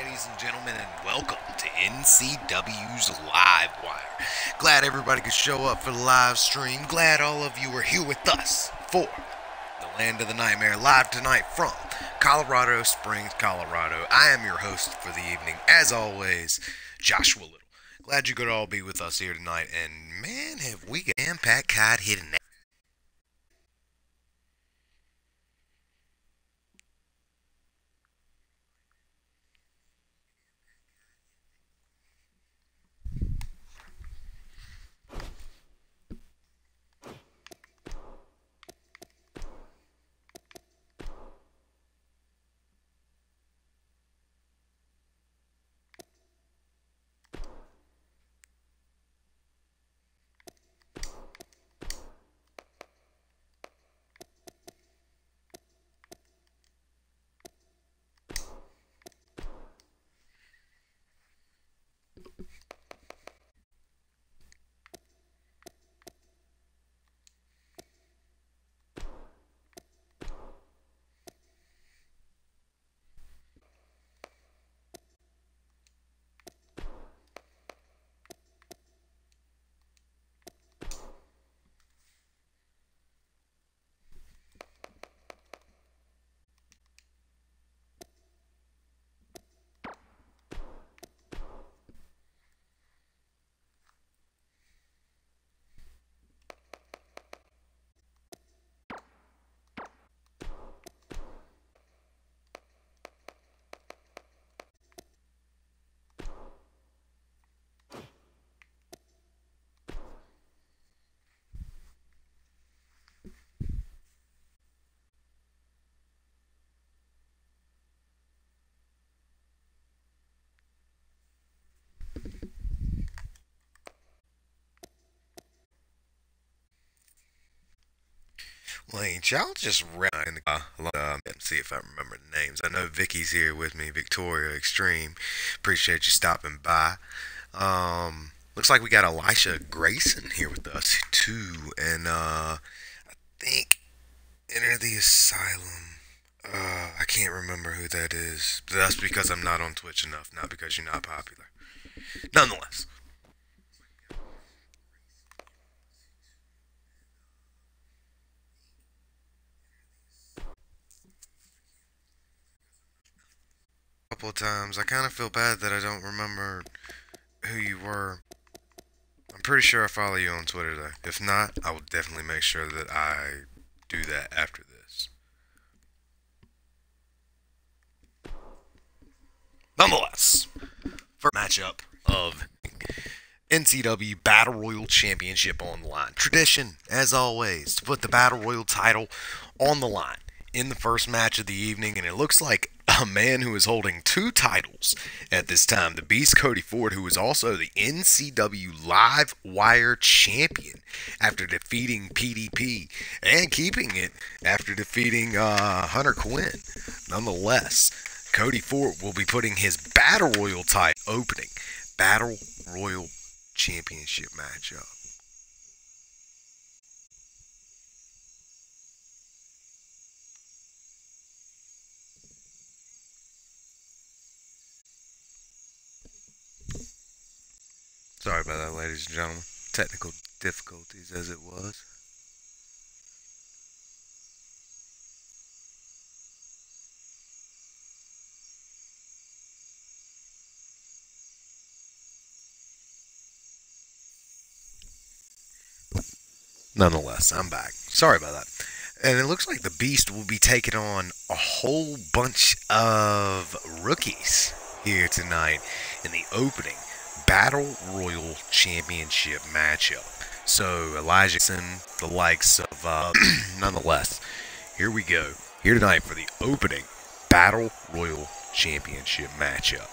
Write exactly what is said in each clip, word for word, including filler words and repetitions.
ladies and gentlemen, and welcome to N C W's Live Wire. Glad everybody could show up for the live stream. Glad all of you are here with us for the Land of the Nightmare, live tonight from Colorado Springs, Colorado. I am your host for the evening, as always, Joshua Little. Glad you could all be with us here tonight, and man, have we got Impact Card hitting that. Well, ain't y'all just round uh, um, and see if I remember the names. I know Vicky's here with me, Victoria Extreme. Appreciate you stopping by. Um, looks like we got Elisha Grayson here with us too, and uh, I think Enter the Asylum. Uh, I can't remember who that is. But that's because I'm not on Twitch enough, not because you're not popular. Nonetheless. Couple of times. I kind of feel bad that I don't remember who you were. I'm pretty sure I follow you on Twitter though. If not, I will definitely make sure that I do that after this. Nonetheless, first matchup of N C W Battle Royal Championship on the line. Tradition, as always, to put the Battle Royal title on the line in the first match of the evening, and it looks like a man who is holding two titles at this time, the Beast Cody Ford, who is also the N C W Live Wire Champion after defeating P D P and keeping it after defeating uh, Hunter Quinn. Nonetheless, Cody Ford will be putting his Battle Royal title opening Battle Royal Championship matchup. Sorry about that, ladies and gentlemen. Technical difficulties as it was. Nonetheless, I'm back. Sorry about that. And it looks like the Beast will be taking on a whole bunch of rookies here tonight in the opening Battle Royal Championship matchup. So, Elijah Jackson, the likes of, uh, nonetheless, here we go. Here tonight for the opening Battle Royal Championship matchup.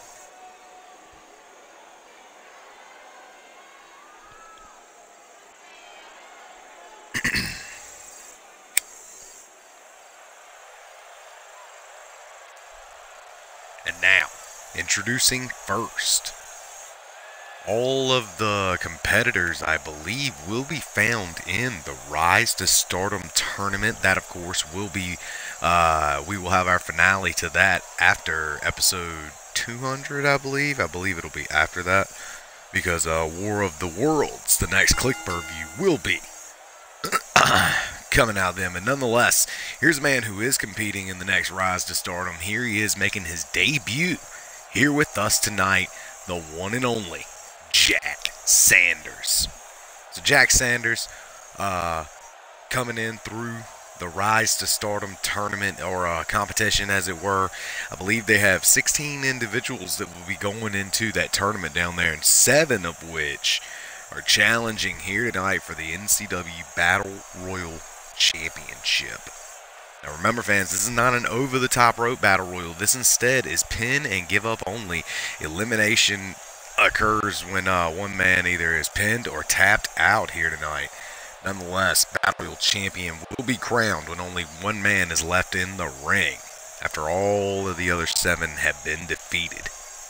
And now, introducing first, all of the competitors, I believe, will be found in the Rise to Stardom tournament. That, of course, will be, uh, we will have our finale to that after episode two hundred, I believe. I believe it'll be after that, because uh, War of the Worlds, the next Click per-view, will be coming out then. But nonetheless, here's a man who is competing in the next Rise to Stardom. Here he is making his debut here with us tonight, the one and only Jack Sanders. So Jack Sanders uh, coming in through the Rise to Stardom tournament, or uh, competition as it were. I believe they have sixteen individuals that will be going into that tournament down there, and seven of which are challenging here tonight for the N C W Battle Royal Championship. Now remember, fans, this is not an over-the-top rope battle royal. This instead is pin and give up only. Elimination occurs when uh, one man either is pinned or tapped out here tonight. Nonetheless, Battle Royal Champion will be crowned when only one man is left in the ring, after all of the other seven have been defeated.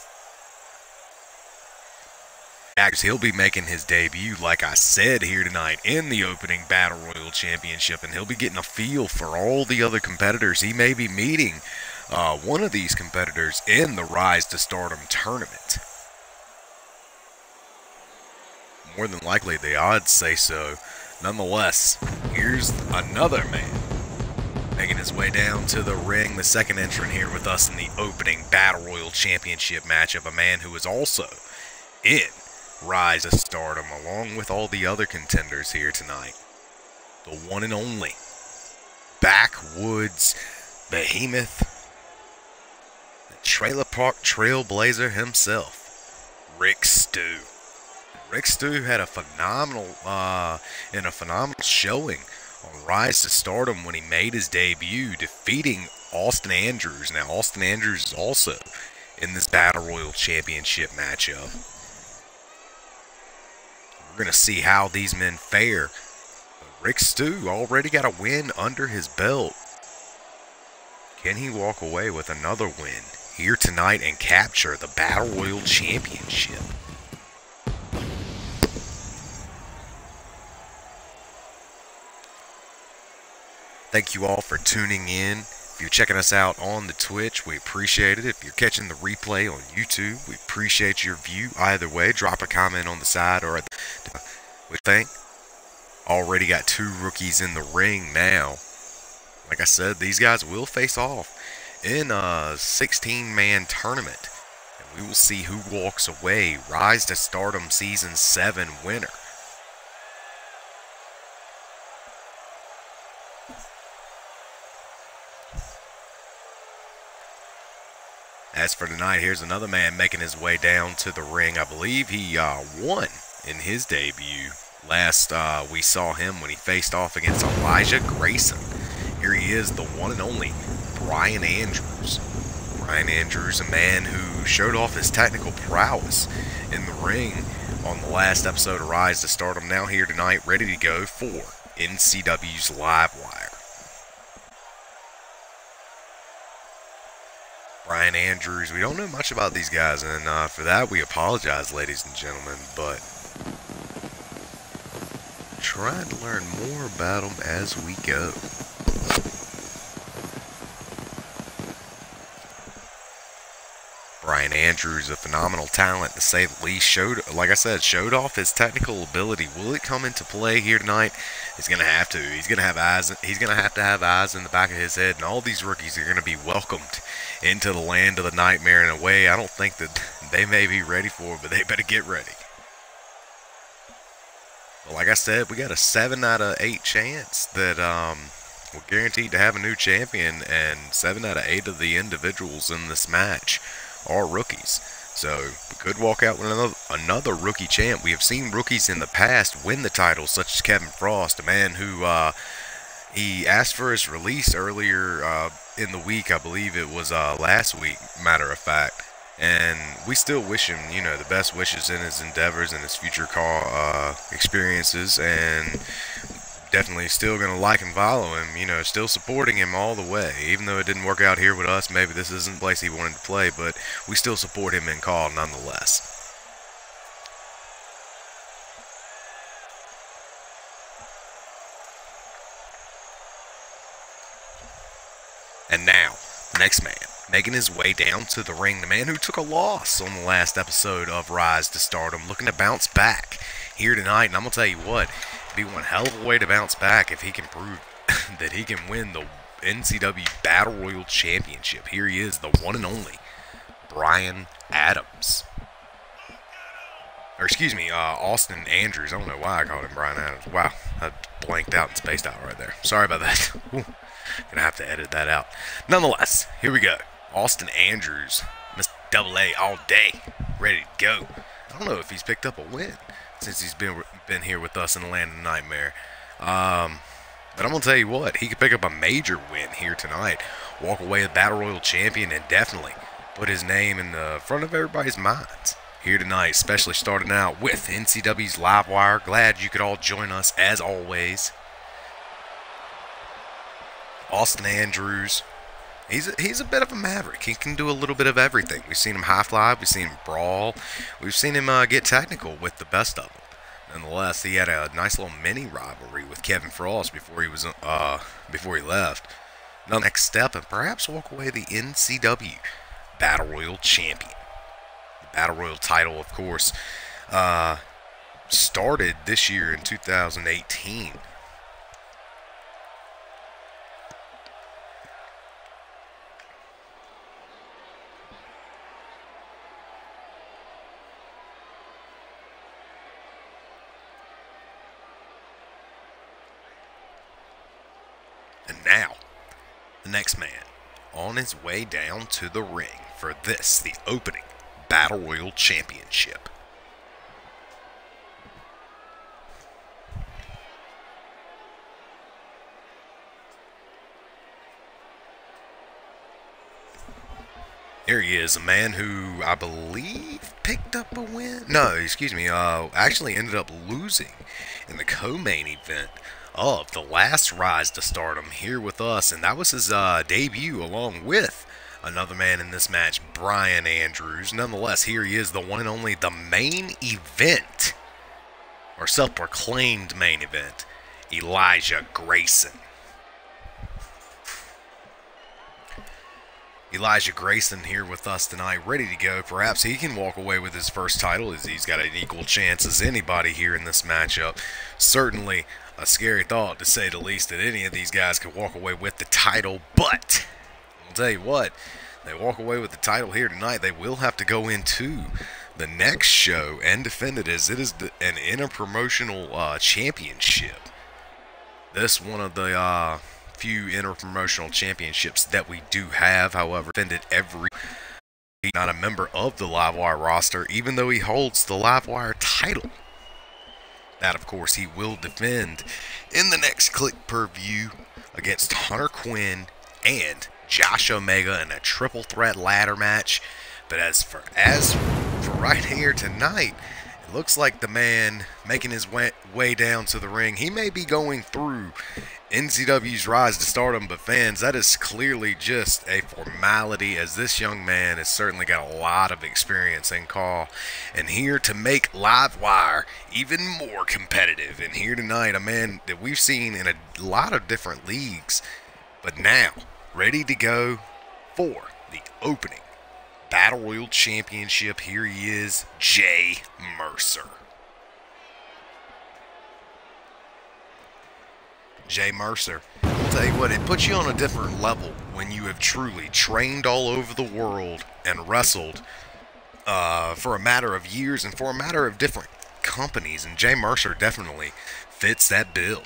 He'll be making his debut, like I said, here tonight in the opening Battle Royal Championship, and he'll be getting a feel for all the other competitors. He may be meeting uh, one of these competitors in the Rise to Stardom tournament. More than likely, the odds say so. Nonetheless, here's another man making his way down to the ring, the second entrant here with us in the opening Battle Royal Championship match, of a man who is also in Rise to Stardom, along with all the other contenders here tonight. The one and only Backwoods Behemoth, the Trailer Park Trailblazer himself, Rick Stew. Rick Stew had a phenomenal, uh, in a phenomenal showing on Rise to Stardom when he made his debut, defeating Austin Andrews. Now, Austin Andrews is also in this Battle Royal Championship matchup. We're going to see how these men fare. But Rick Stew already got a win under his belt. Can he walk away with another win here tonight and capture the Battle Royal Championship? Thank you all for tuning in. If you're checking us out on the Twitch, we appreciate it. If you're catching the replay on YouTube, we appreciate your view. Either way, drop a comment on the side or at the, we think. Already got two rookies in the ring now. Like I said, these guys will face off in a sixteen man tournament, and we will see who walks away Rise to Stardom Season seven winner. As for tonight, here's another man making his way down to the ring. I believe he uh, won in his debut. Last uh, we saw him when he faced off against Elijah Grayson. Here he is, the one and only Brian Andrews. Brian Andrews, a man who showed off his technical prowess in the ring on the last episode of Rise to Stardom. Now here tonight, ready to go for N C W's Livewire. Brian Andrews, we don't know much about these guys, and uh, for that we apologize, ladies and gentlemen, but trying to learn more about them as we go. Brian Andrews, a phenomenal talent to say the least, showed, like I said, showed off his technical ability. Will it come into play here tonight? He's gonna have to. He's gonna have eyes. He's gonna have to have eyes in the back of his head, and all these rookies are gonna be welcomed into the land of the nightmare in a way I don't think that they may be ready for, but they better get ready. But like I said, we got a seven out of eight chance that um, we're guaranteed to have a new champion, and seven out of eight of the individuals in this match are rookies. So we could walk out with another, another rookie champ. We have seen rookies in the past win the title, such as Kevin Frost, a man who uh, he asked for his release earlier uh, in the week. I believe it was uh, last week, matter of fact. And we still wish him, you know, the best wishes in his endeavors and his future call uh, experiences, and definitely still going to like and follow him, you know, still supporting him all the way. Even though it didn't work out here with us, maybe this isn't the place he wanted to play, but we still support him in call nonetheless. And now, the next man making his way down to the ring, the man who took a loss on the last episode of Rise to Stardom, looking to bounce back here tonight. And I'm going to tell you what, it'd be one hell of a way to bounce back if he can prove that he can win the N C W Battle Royal Championship. Here he is, the one and only Brian Adams. Or excuse me, uh, Austin Andrews. I don't know why I called him Brian Adams. Wow, I blanked out and spaced out right there. Sorry about that. Ooh, gonna have to edit that out. Nonetheless, here we go. Austin Andrews, Mister Double A all day, ready to go. I don't know if he's picked up a win since he's been been here with us in the Land of Nightmare. Um, but I'm gonna tell you what, he could pick up a major win here tonight, walk away as Battle Royal Champion, and definitely put his name in the front of everybody's minds here tonight, especially starting out with N C W's Livewire. Glad you could all join us as always. Austin Andrews, he's a, he's a bit of a maverick. He can do a little bit of everything. We've seen him high fly, we've seen him brawl, we've seen him uh, get technical with the best of them. Nonetheless, he had a nice little mini rivalry with Kevin Frost before he was uh before he left. Now, next step, and perhaps walk away the N C W Battle Royal Champion. Battle Royal title, of course, uh, started this year in two thousand eighteen. And now, the next man on his way down to the ring for this, the opening Battle Royal Championship. Here he is, a man who I believe picked up a win. No, excuse me, uh, actually ended up losing in the co-main event of the last Rise to Stardom here with us, and that was his uh, debut along with another man in this match, Brian Andrews. Nonetheless, here he is, the one and only, the main event, or self-proclaimed main event, Elijah Grayson. Elijah Grayson here with us tonight, ready to go. Perhaps he can walk away with his first title, as he's got an equal chance as anybody here in this matchup. Certainly a scary thought, to say the least, that any of these guys could walk away with the title, but I'll tell you what, they walk away with the title here tonight, they will have to go into the next show and defend it, as it is the, an interpromotional uh, championship. This one of the uh, few interpromotional championships that we do have. However, defended every, not a member of the Livewire roster, even though he holds the Livewire title. That, of course, he will defend in the next Click Per View against Hunter Quinn and Josh Omega in a triple threat ladder match. But as for as for right here tonight, it looks like the man making his way, way down to the ring, he may be going through N C W's Rise to Stardom, but fans, that is clearly just a formality, as this young man has certainly got a lot of experience in call, and here to make Livewire even more competitive. And here tonight, a man that we've seen in a lot of different leagues, but now ready to go for the opening Battle Royal Championship. Here he is, Jay Mercer. Jay Mercer, I'll tell you what, it puts you on a different level when you have truly trained all over the world and wrestled uh, for a matter of years and for a matter of different companies, and Jay Mercer definitely fits that bill.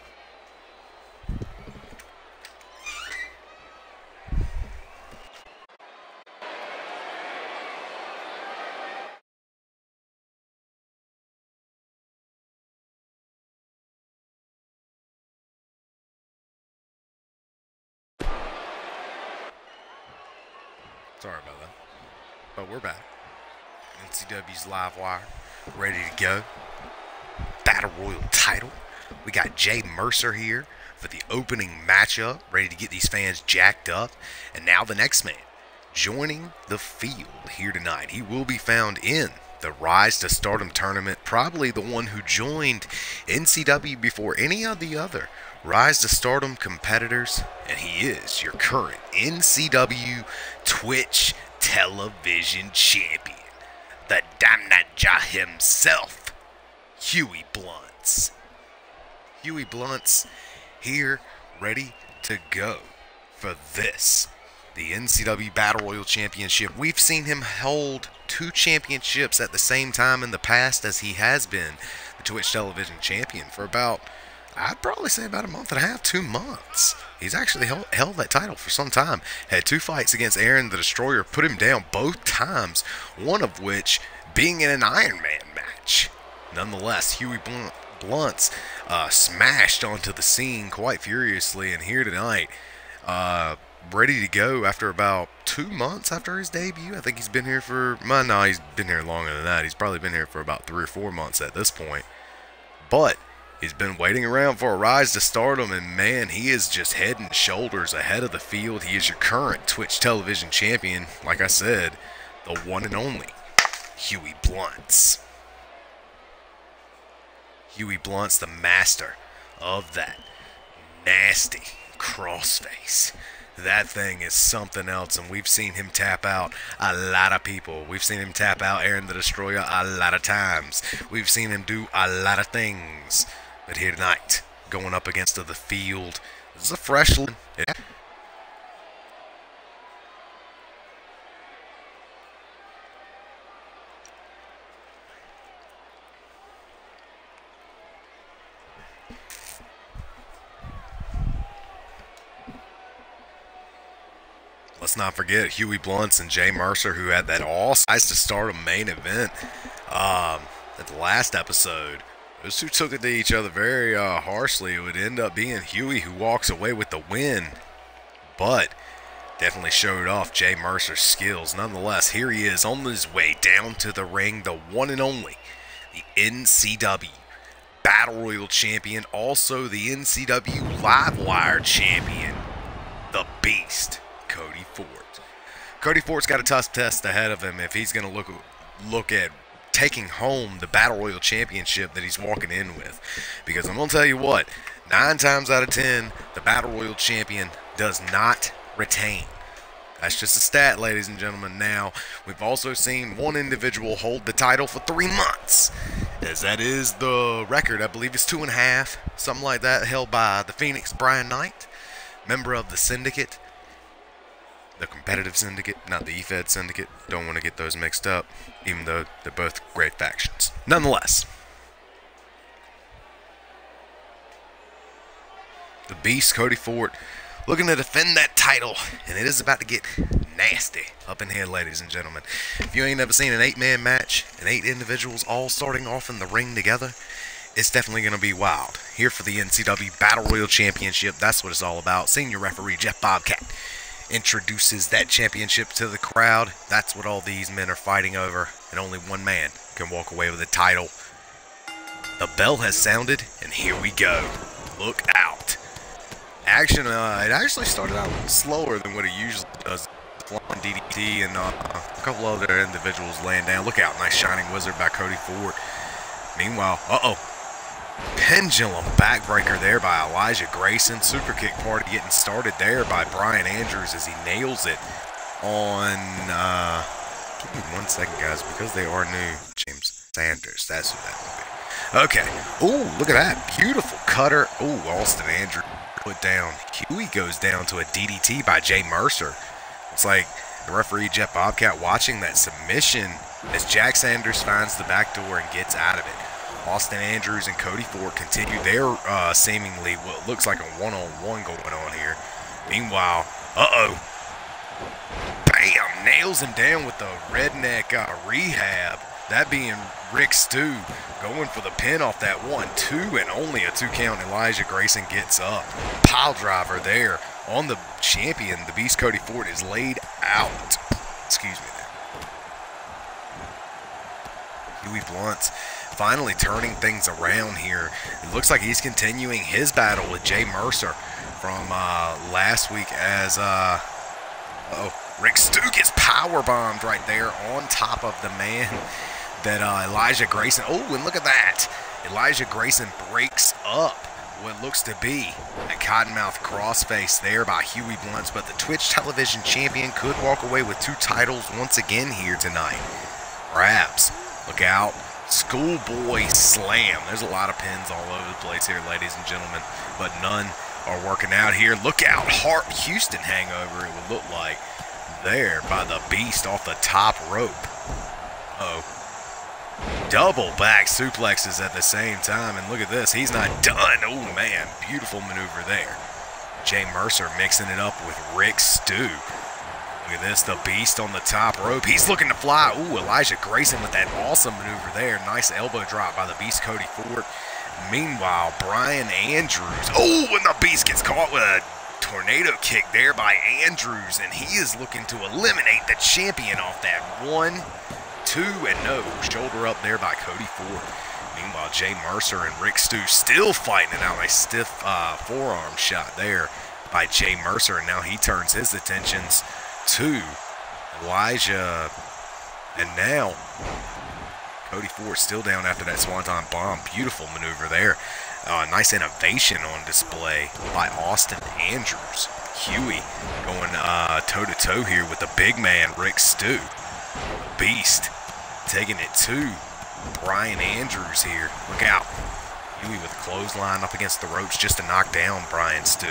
Sorry about that. But we're back. N C W's Livewire, ready to go. Battle Royal title. We got Jay Mercer here for the opening matchup, ready to get these fans jacked up. And now the next man joining the field here tonight. He will be found in the Rise to Stardom tournament, probably the one who joined N C W before any of the other Rise to Stardom competitors, and he is your current N C W Twitch Television Champion, the Damnaja himself, Huey Blunts. Huey Blunts here, ready to go for this, the N C W Battle Royal Championship. We've seen him hold two championships at the same time in the past, as he has been the Twitch Television Champion for about, I'd probably say about a month and a half, two months. He's actually held, held that title for some time. Had two fights against Aaron the Destroyer, put him down both times, one of which being in an Iron Man match. Nonetheless, Huey Blunt, Blunts uh, smashed onto the scene quite furiously, and here tonight, uh, ready to go after about two months after his debut. I think he's been here for, well, no, he's been here longer than that. He's probably been here for about three or four months at this point. But he's been waiting around for a rise to stardom, and man, he is just head and shoulders ahead of the field. He is your current Twitch Television Champion, like I said, the one and only Huey Blunts. Huey Blunts, the master of that nasty crossface. That thing is something else, and we've seen him tap out a lot of people. We've seen him tap out Aaron the Destroyer a lot of times. We've seen him do a lot of things. But here tonight, going up against the field, this is a fresh one. Yeah. Let's not forget Huey Blunts and Jay Mercer, who had that awesome Rise to Stardom main event um, at the last episode. Those two took it to each other very uh, harshly. It would end up being Huey who walks away with the win, but definitely showed off Jay Mercer's skills. Nonetheless, here he is on his way down to the ring, the one and only, the N C W Battle Royal Champion, also the N C W Livewire Champion, the Beast, Cody Ford. Cody Ford's got a tough test ahead of him if he's going to look look at taking home the Battle Royal Championship that he's walking in with. Because I'm going to tell you what, nine times out of ten, the Battle Royal Champion does not retain. That's just a stat, ladies and gentlemen. Now, we've also seen one individual hold the title for three months, as that is the record. I believe it's two and a half, something like that, held by the Phoenix Brian Knight, member of the Syndicate. The competitive syndicate, not the E F E D syndicate. Don't want to get those mixed up, even though they're both great factions. Nonetheless, the Beast, Cody Ford, looking to defend that title, and it is about to get nasty up in here, ladies and gentlemen. If you ain't never seen an eight-man match, and eight individuals all starting off in the ring together, it's definitely going to be wild. Here for the N C W Battle Royal Championship, that's what it's all about. Senior referee Jeff Bobcat introduces that championship to the crowd. That's what all these men are fighting over, and only one man can walk away with the title. The bell has sounded, and here we go. Look out. Action, uh, it actually started out slower than what it usually does. Flying D D T and uh, a couple other individuals laying down. Look out, nice Shining Wizard by Cody Ford. Meanwhile, uh-oh. Pendulum backbreaker there by Elijah Grayson. Super kick party getting started there by Brian Andrews as he nails it on, uh, give me one second, guys, because they are new. James Sanders, that's who that would be. Okay. Ooh, look at that. Beautiful cutter. Ooh, Austin Andrews put down. Huey goes down to a D D T by Jay Mercer. It's like the referee Jeff Bobcat watching that submission as Jack Sanders finds the back door and gets out of it. Austin Andrews and Cody Ford continue their uh, seemingly what looks like a one-on-one going on here. Meanwhile, uh-oh. Bam! Nails him down with the redneck uh, rehab. That being Rick Stew going for the pin off that one, two, and only a two count. Elijah Grayson gets up. Pile driver there on the champion. The Beast Cody Ford is laid out. Excuse me there. Huey Blunts finally turning things around here. It looks like he's continuing his battle with Jay Mercer from uh, last week as uh, uh oh Rick Stew gets power bombed right there on top of the man that uh, Elijah Grayson. Oh, and look at that. Elijah Grayson breaks up what looks to be a cottonmouth crossface there by Huey Blunts, but the Twitch Television Champion could walk away with two titles once again here tonight. Perhaps. Look out. Schoolboy Slam. There's a lot of pins all over the place here, ladies and gentlemen, but none are working out here. Look out. Hart Houston hangover, it would look like, there by the Beast off the top rope. Uh-oh. Double back suplexes at the same time, and look at this, he's not done. Oh man, beautiful maneuver there. Jay Mercer mixing it up with Rick Stew. Look at this, the Beast on the top rope. He's looking to fly. Ooh, Elijah Grayson with that awesome maneuver there. Nice elbow drop by the Beast, Cody Ford. Meanwhile, Brian Andrews. Oh, and the Beast gets caught with a tornado kick there by Andrews, and he is looking to eliminate the champion off that one. Two and no, shoulder up there by Cody Ford. Meanwhile, Jay Mercer and Rick Stew still fighting it out. A stiff uh, forearm shot there by Jay Mercer, and now he turns his attentions to Elijah. And now Cody Ford still down after that Swanton Bomb. Beautiful maneuver there. Uh, nice innovation on display by Austin Andrews. Huey going uh, toe-to-toe here with the big man, Rick Stew. Beast taking it to Brian Andrews here. Look out. Huey with a clothesline up against the ropes just to knock down Brian Stew.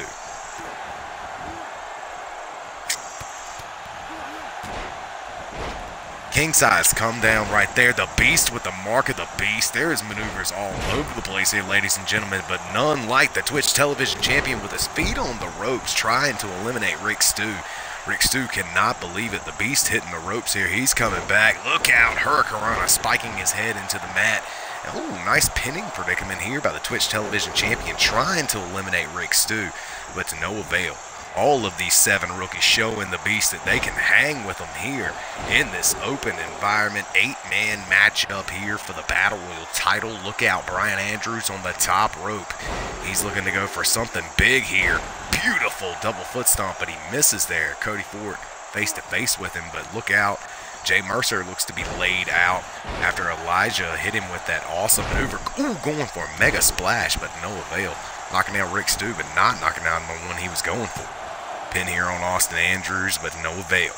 King size come down right there. The Beast with the mark of the Beast. There is maneuvers all over the place here, ladies and gentlemen, but none like the Twitch Television Champion with his feet on the ropes trying to eliminate Rick Stew. Rick Stew cannot believe it. The Beast hitting the ropes here. He's coming back. Look out. Hurricanrana spiking his head into the mat. Oh, nice pinning predicament here by the Twitch Television Champion trying to eliminate Rick Stew, but to no avail. All of these seven rookies showing the Beast that they can hang with them here in this open environment. Eight-man matchup here for the Battle Royal title. Look out, Brian Andrews on the top rope. He's looking to go for something big here. Beautiful double foot stomp, but he misses there. Cody Ford face-to-face with him, but look out. Jay Mercer looks to be laid out after Elijah hit him with that awesome maneuver. Ooh, going for a mega splash, but no avail. Knocking out Rick Stew, but not knocking out the one he was going for. Pin here on Austin Andrews, but no avail.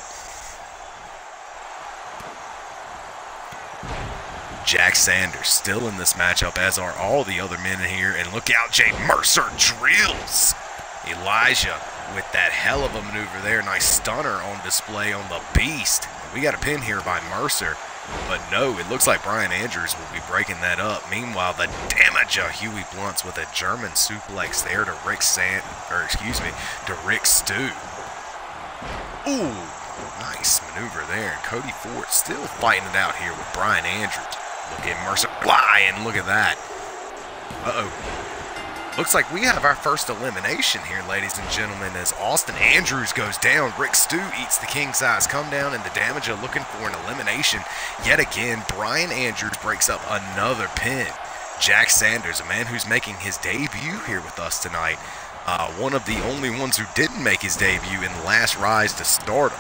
Jack Sanders still in this matchup, as are all the other men in here. And look out, Jay Mercer drills Elijah with that hell of a maneuver there. Nice stunner on display on the Beast. We got a pin here by Mercer, but no, it looks like Brian Andrews will be breaking that up. Meanwhile, the damage of Huey Blunts with a German suplex there to Rick Sant, or excuse me, to Rick Stew. Ooh, nice maneuver there. And Cody Ford still fighting it out here with Brian Andrews. Look at Mercer fly, and look at that. Uh-oh. Looks like we have our first elimination here, ladies and gentlemen, as Austin Andrews goes down. Rick Stew eats the king size come down, and the damage are looking for an elimination. Yet again, Brian Andrews breaks up another pin. Jack Sanders, a man who's making his debut here with us tonight. Uh, one of the only ones who didn't make his debut in the last rise to stardom.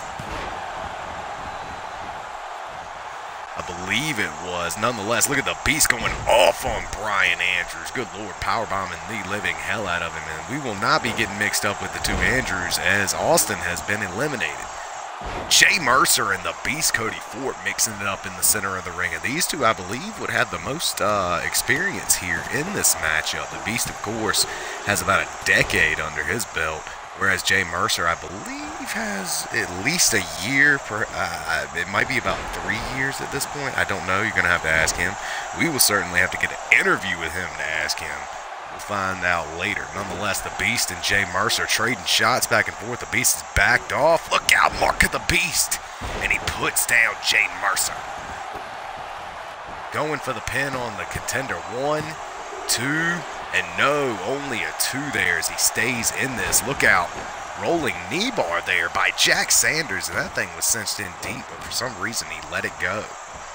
I believe it was. Nonetheless, look at the Beast going off on Brian Andrews. Good Lord, powerbombing the living hell out of him. And we will not be getting mixed up with the two Andrews, as Austin has been eliminated. Jay Mercer and the Beast Cody Ford mixing it up in the center of the ring. And these two, I believe, would have the most uh, experience here in this matchup. The Beast, of course, has about a decade under his belt, whereas Jay Mercer, I believe, has at least a year. Per, uh, it might be about three years at this point. I don't know. You're going to have to ask him. We will certainly have to get an interview with him to ask him. We'll find out later. Nonetheless, the Beast and Jay Mercer trading shots back and forth. The Beast is backed off. Look out, mark of the Beast. And he puts down Jay Mercer. Going for the pin on the contender. One, two, and no, only a two there as he stays in this. Look out. Rolling knee bar there by Jack Sanders, and that thing was cinched in deep, but for some reason he let it go.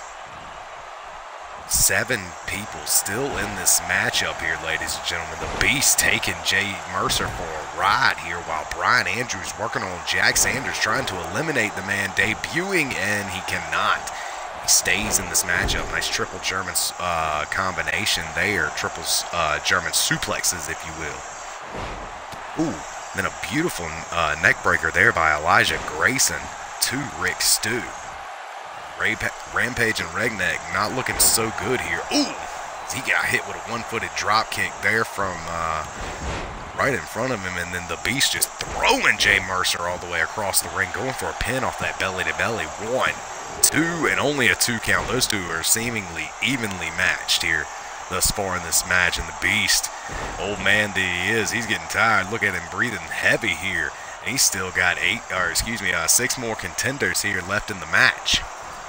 Seven people still in this matchup here, ladies and gentlemen. The Beast taking Jay Mercer for a ride here, while Brian Andrews working on Jack Sanders, trying to eliminate the man, debuting, and he cannot. He stays in this matchup. Nice triple German uh, combination there. Triple uh, German suplexes, if you will. Ooh, then a beautiful uh, neck breaker there by Elijah Grayson to Rick Stew. Rampage and Redneck not looking so good here. Ooh, he got hit with a one-footed drop kick there from uh, right in front of him, and then the Beast just throwing Jay Mercer all the way across the ring, going for a pin off that belly-to-belly. One, two, and only a two count. Those two are seemingly evenly matched here thus far in this match, and the Beast, old man that he is, he's getting tired. Look at him breathing heavy here. And he's still got eight, or excuse me, uh, six more contenders here left in the match.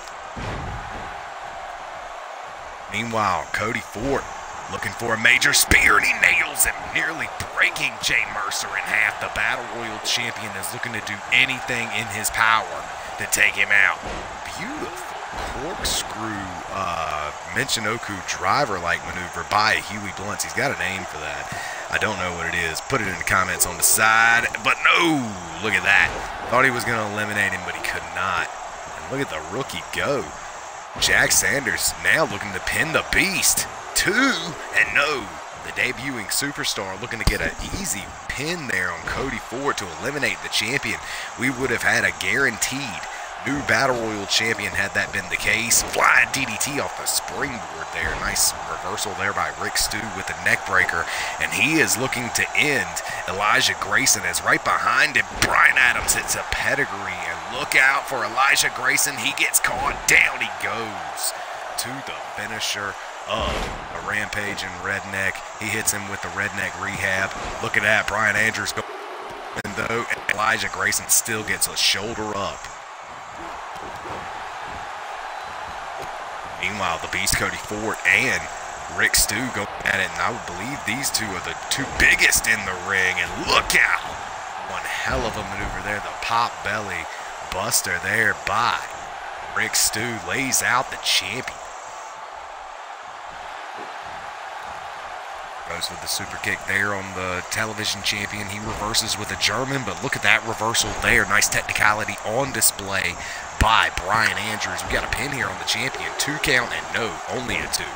Meanwhile, Cody Ford looking for a major spear, and he nails him, nearly breaking Jay Mercer in half. The Battle Royal Champion is looking to do anything in his power to take him out. Beautiful corkscrew uh, Michinoku driver-like maneuver by Huey Blunt. He's got a name for that. I don't know what it is. Put it in the comments on the side. But no, look at that. Thought he was going to eliminate him, but he could not. And look at the rookie go. Jack Sanders now looking to pin the Beast. Two, and no, the debuting superstar looking to get an easy pin there on Cody Ford to eliminate the champion. We would have had a guaranteed new Battle Royal champion had that been the case. Flying D D T off the springboard there. Nice reversal there by Rick Stew with the neck breaker. And he is looking to end Elijah Grayson, as right behind him, Brian Adams hits a pedigree. And look out for Elijah Grayson. He gets caught. Down he goes to the finisher of a Rampage and Redneck. He hits him with the Redneck rehab. Look at that. Brian Andrews goes, and though Elijah Grayson still gets a shoulder up. Meanwhile, the Beast, Cody Ford, and Rick Stew go at it, and I would believe these two are the two biggest in the ring. And look out! One hell of a maneuver there. The pop belly buster there by Rick Stew lays out the champion. Goes with the super kick there on the television champion. He reverses with a German, but look at that reversal there. Nice technicality on display by Brian Andrews. We got a pin here on the champion. Two count, and no, only a two.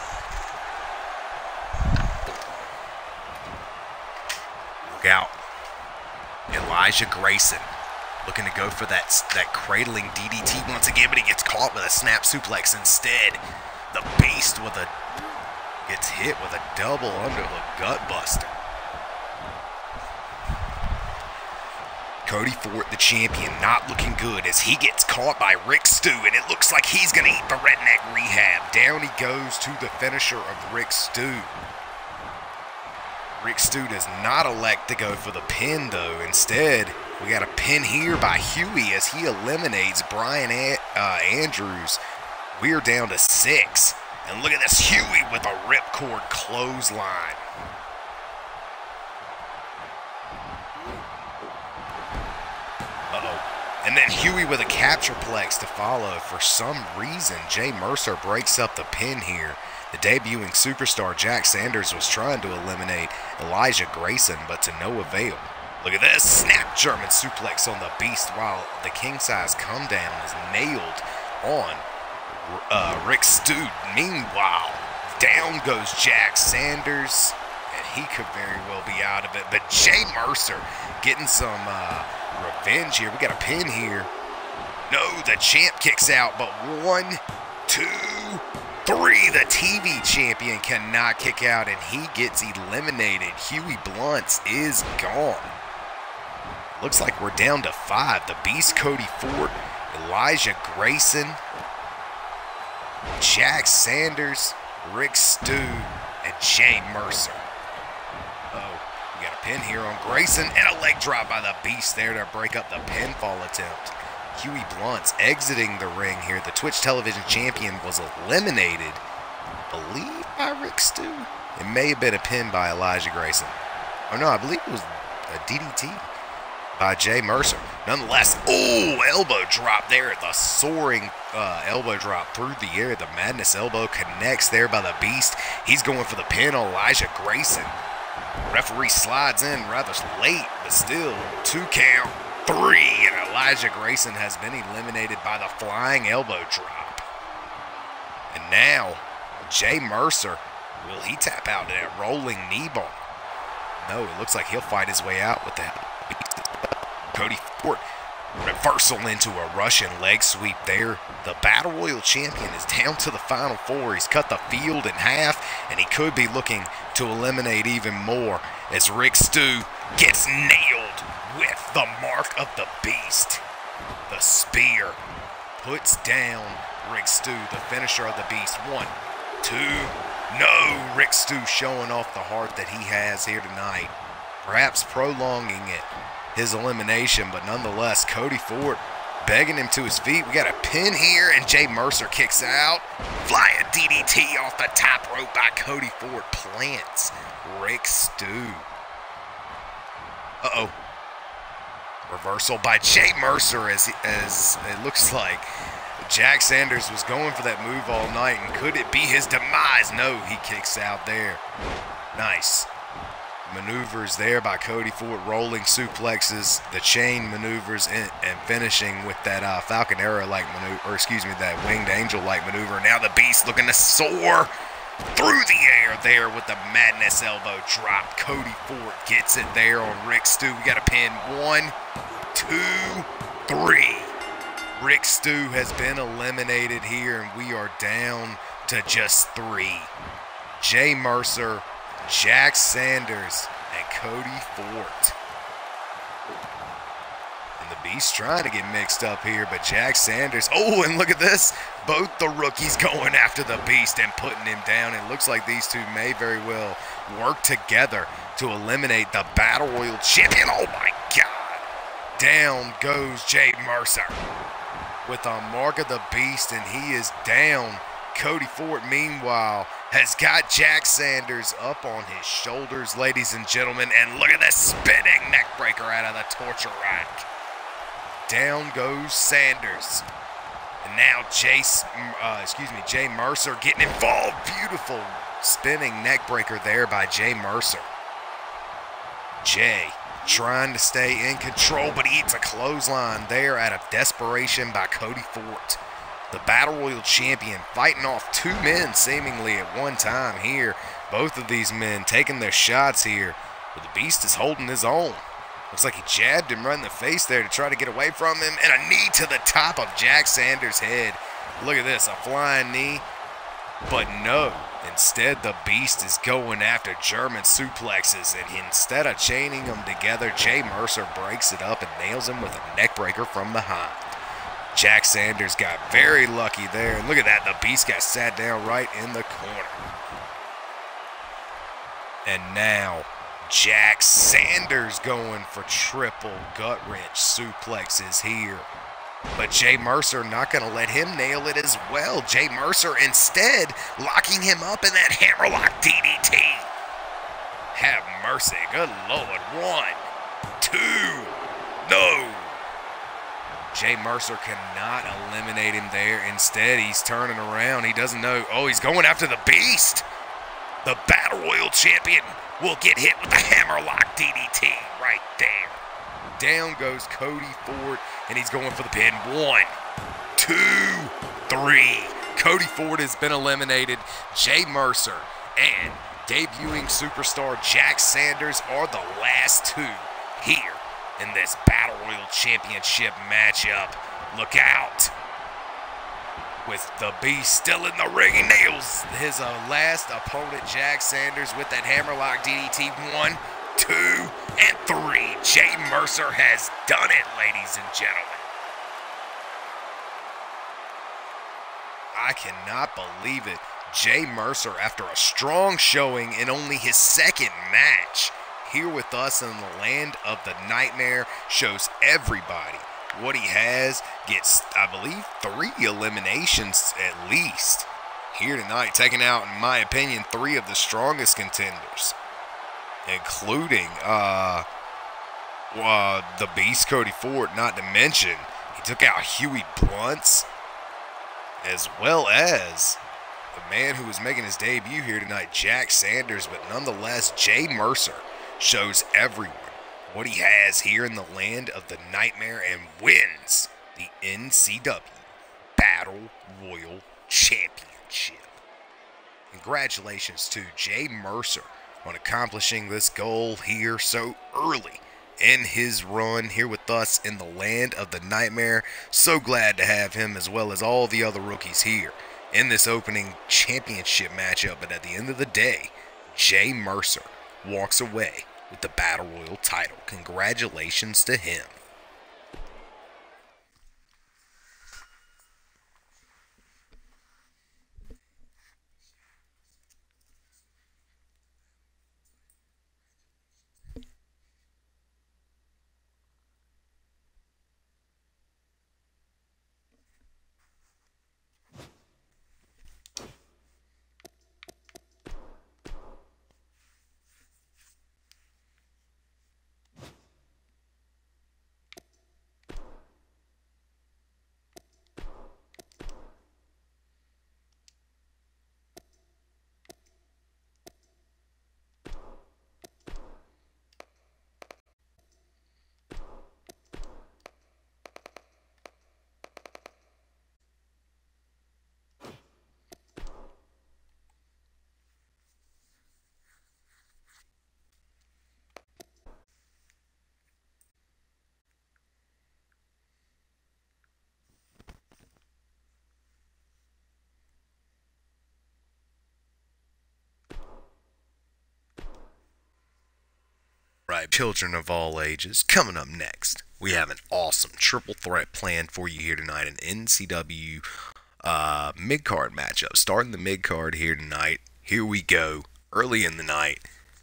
Look out. Elijah Grayson looking to go for that, that cradling D D T once again, but he gets caught with a snap suplex instead. The Beast with a gets hit with a double underhook gut buster. Cody Ford, the champion, not looking good as he gets caught by Rick Stew, and it looks like he's going to eat the Redneck rehab. Down he goes to the finisher of Rick Stew. Rick Stew does not elect to go for the pin, though. Instead, we got a pin here by Huey as he eliminates Brian A uh, Andrews. We're down to six. And look at this, Huey with a ripcord clothesline. Uh-oh. And then Huey with a captureplex to follow. For some reason, Jay Mercer breaks up the pin here. The debuting superstar Jack Sanders was trying to eliminate Elijah Grayson, but to no avail. Look at this, snap German suplex on the Beast, while the king size come down is nailed on Uh, Rick Stew. Meanwhile, down goes Jack Sanders, and he could very well be out of it. But Jay Mercer getting some uh, revenge here. We got a pin here. No, the champ kicks out, but one, two, three. The T V champion cannot kick out, and he gets eliminated. Huey Blunt is gone. Looks like we're down to five. The Beast, Cody Ford, Elijah Grayson, Jack Sanders, Rick Stew, and Jay Mercer. Oh, we got a pin here on Grayson and a leg drop by the Beast there to break up the pinfall attempt. Huey Blunt exiting the ring here. The Twitch television champion was eliminated, I believe, by Rick Stew. It may have been a pin by Elijah Grayson. Oh no, I believe it was a D D T by Jay Mercer. Nonetheless, oh, elbow drop there. The soaring uh, elbow drop through the air. The Madness elbow connects there by the Beast. He's going for the pin on Elijah Grayson. Referee slides in rather late, but still, two count, three, and Elijah Grayson has been eliminated by the flying elbow drop. And now, Jay Mercer, will he tap out to that rolling knee bar? No, it looks like he'll fight his way out with that. Cody Ford, reversal into a Russian leg sweep there. The Battle Royal Champion is down to the final four. He's cut the field in half, and he could be looking to eliminate even more as Rick Stew gets nailed with the mark of the beast. The spear puts down Rick Stew, the finisher of the beast. One, two, no. Rick Stew showing off the heart that he has here tonight. Perhaps prolonging it, his elimination, but nonetheless, Cody Ford begging him to his feet. We got a pin here, and Jay Mercer kicks out. Flying D D T off the top rope by Cody Ford. Plants Rick Stew. Uh-oh. Reversal by Jay Mercer as, as it looks like Jack Sanders was going for that move all night, and could it be his demise? No, he kicks out there. Nice. Maneuvers there by Cody Ford, rolling suplexes, the chain maneuvers, in, and finishing with that uh, Falcon Arrow-like maneuver, or excuse me, that Winged Angel-like maneuver. Now the Beast looking to soar through the air there with the Madness elbow drop. Cody Ford gets it there on Rick Stew. We got a pin. One, two, three. Rick Stew has been eliminated here, and we are down to just three. Jay Mercer, Jack Sanders, and Cody Ford. And the Beast trying to get mixed up here, but Jack Sanders, oh, and look at this. Both the rookies going after the Beast and putting him down. It looks like these two may very well work together to eliminate the Battle Royal Champion. Oh my God. Down goes Jay Mercer with a mark of the Beast, and he is down. Cody Ford, meanwhile, has got Jack Sanders up on his shoulders, ladies and gentlemen, and look at this spinning neckbreaker out of the torture rack. Down goes Sanders. And now Jace, uh, excuse me, Jay Mercer getting involved. Beautiful spinning neckbreaker there by Jay Mercer. Jay trying to stay in control, but he eats a clothesline there out of desperation by Cody Ford. The Battle Royal Champion fighting off two men seemingly at one time here. Both of these men taking their shots here, but the Beast is holding his own. Looks like he jabbed him right in the face there to try to get away from him, and a knee to the top of Jack Sanders' head. Look at this, a flying knee, but no. Instead, the Beast is going after German suplexes, and instead of chaining them together, Jay Mercer breaks it up and nails him with a neckbreaker from behind. Jack Sanders got very lucky there, and look at that, the Beast got sat down right in the corner. And now, Jack Sanders going for triple gut wrench suplexes here. But Jay Mercer not going to let him nail it as well. Jay Mercer instead locking him up in that hammerlock D D T. Have mercy, good Lord. One, two, no. Jay Mercer cannot eliminate him there. Instead, he's turning around. He doesn't know. Oh, he's going after the Beast. The Battle Royal Champion will get hit with the hammerlock D D T right there. Down goes Cody Ford, and he's going for the pin. One, two, three. Cody Ford has been eliminated. Jay Mercer and debuting superstar Jack Sanders are the last two here in this Battle Royal Championship matchup. Look out. With the Beast still in the ring, he nails his uh, last opponent, Jack Sanders, with that hammerlock D D T. One, two, and three. Jay Mercer has done it, ladies and gentlemen. I cannot believe it. Jay Mercer, after a strong showing in only his second match, here with us in the land of the Nightmare, shows everybody what he has, gets, I believe, three eliminations at least here tonight, taking out, in my opinion, three of the strongest contenders, including uh, uh, the Beast Cody Ford, not to mention he took out Huey Blunts, as well as the man who was making his debut here tonight, Jack Sanders. But nonetheless, Jay Mercer shows everyone what he has here in the land of the Nightmare and wins the N C W Battle Royal Championship. Championship. Congratulations to Jay Mercer on accomplishing this goal here so early in his run here with us in the Land of the Nightmare. So glad to have him as well as all the other rookies here in this opening championship matchup. But at the end of the day, Jay Mercer walks away with the Battle Royal title. Congratulations to him. Right, children of all ages, coming up next, we have an awesome triple threat planned for you here tonight, an N C W uh, mid-card matchup. Starting the mid-card here tonight, here we go, early in the night,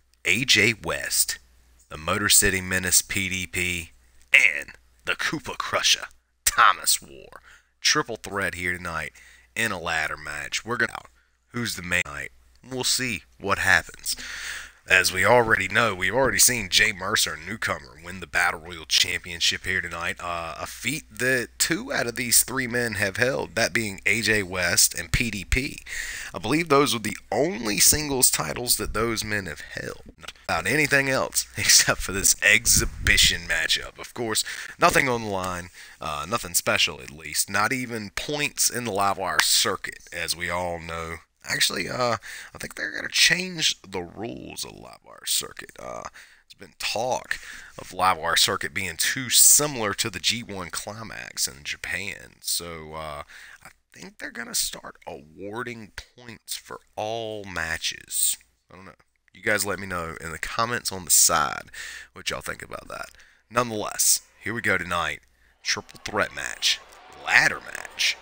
A J West, the Motor City Menace P D P, and the Koopa Crusher, Thomas War. Triple threat here tonight in a ladder match. We're going to who's the main night. We'll see what happens. As we already know, we've already seen Jay Mercer, a newcomer, win the Battle Royal Championship here tonight. Uh, a feat that two out of these three men have held, that being A J West and P D P. I believe those were the only singles titles that those men have held. Not about anything else except for this exhibition matchup. Of course, nothing on the line, uh, nothing special at least. Not even points in the Livewire circuit, as we all know. Actually, uh, I think they're going to change the rules of Livewire Circuit. Uh, there's been talk of Livewire Circuit being too similar to the G one Climax in Japan. So, uh, I think they're going to start awarding points for all matches. I don't know. You guys let me know in the comments on the side what y'all think about that. Nonetheless, here we go tonight. Triple threat match. Ladder match.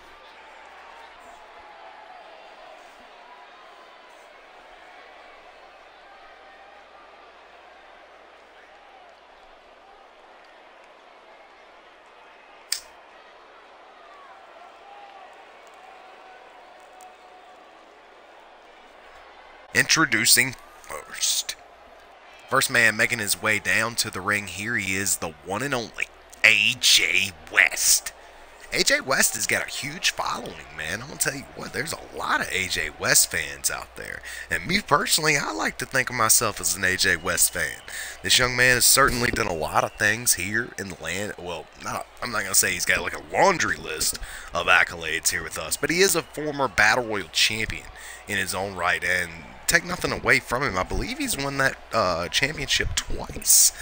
Introducing first. First man making his way down to the ring. Here he is, the one and only A J West. A J West has got a huge following, man. I'm going to tell you what, there's a lot of A J West fans out there. And me personally, I like to think of myself as an A J West fan. This young man has certainly done a lot of things here in the land. Well, not, I'm not going to say he's got like a laundry list of accolades here with us. But he is a former Battle Royal champion in his own right. And take nothing away from him, I believe he's won that uh, championship twice.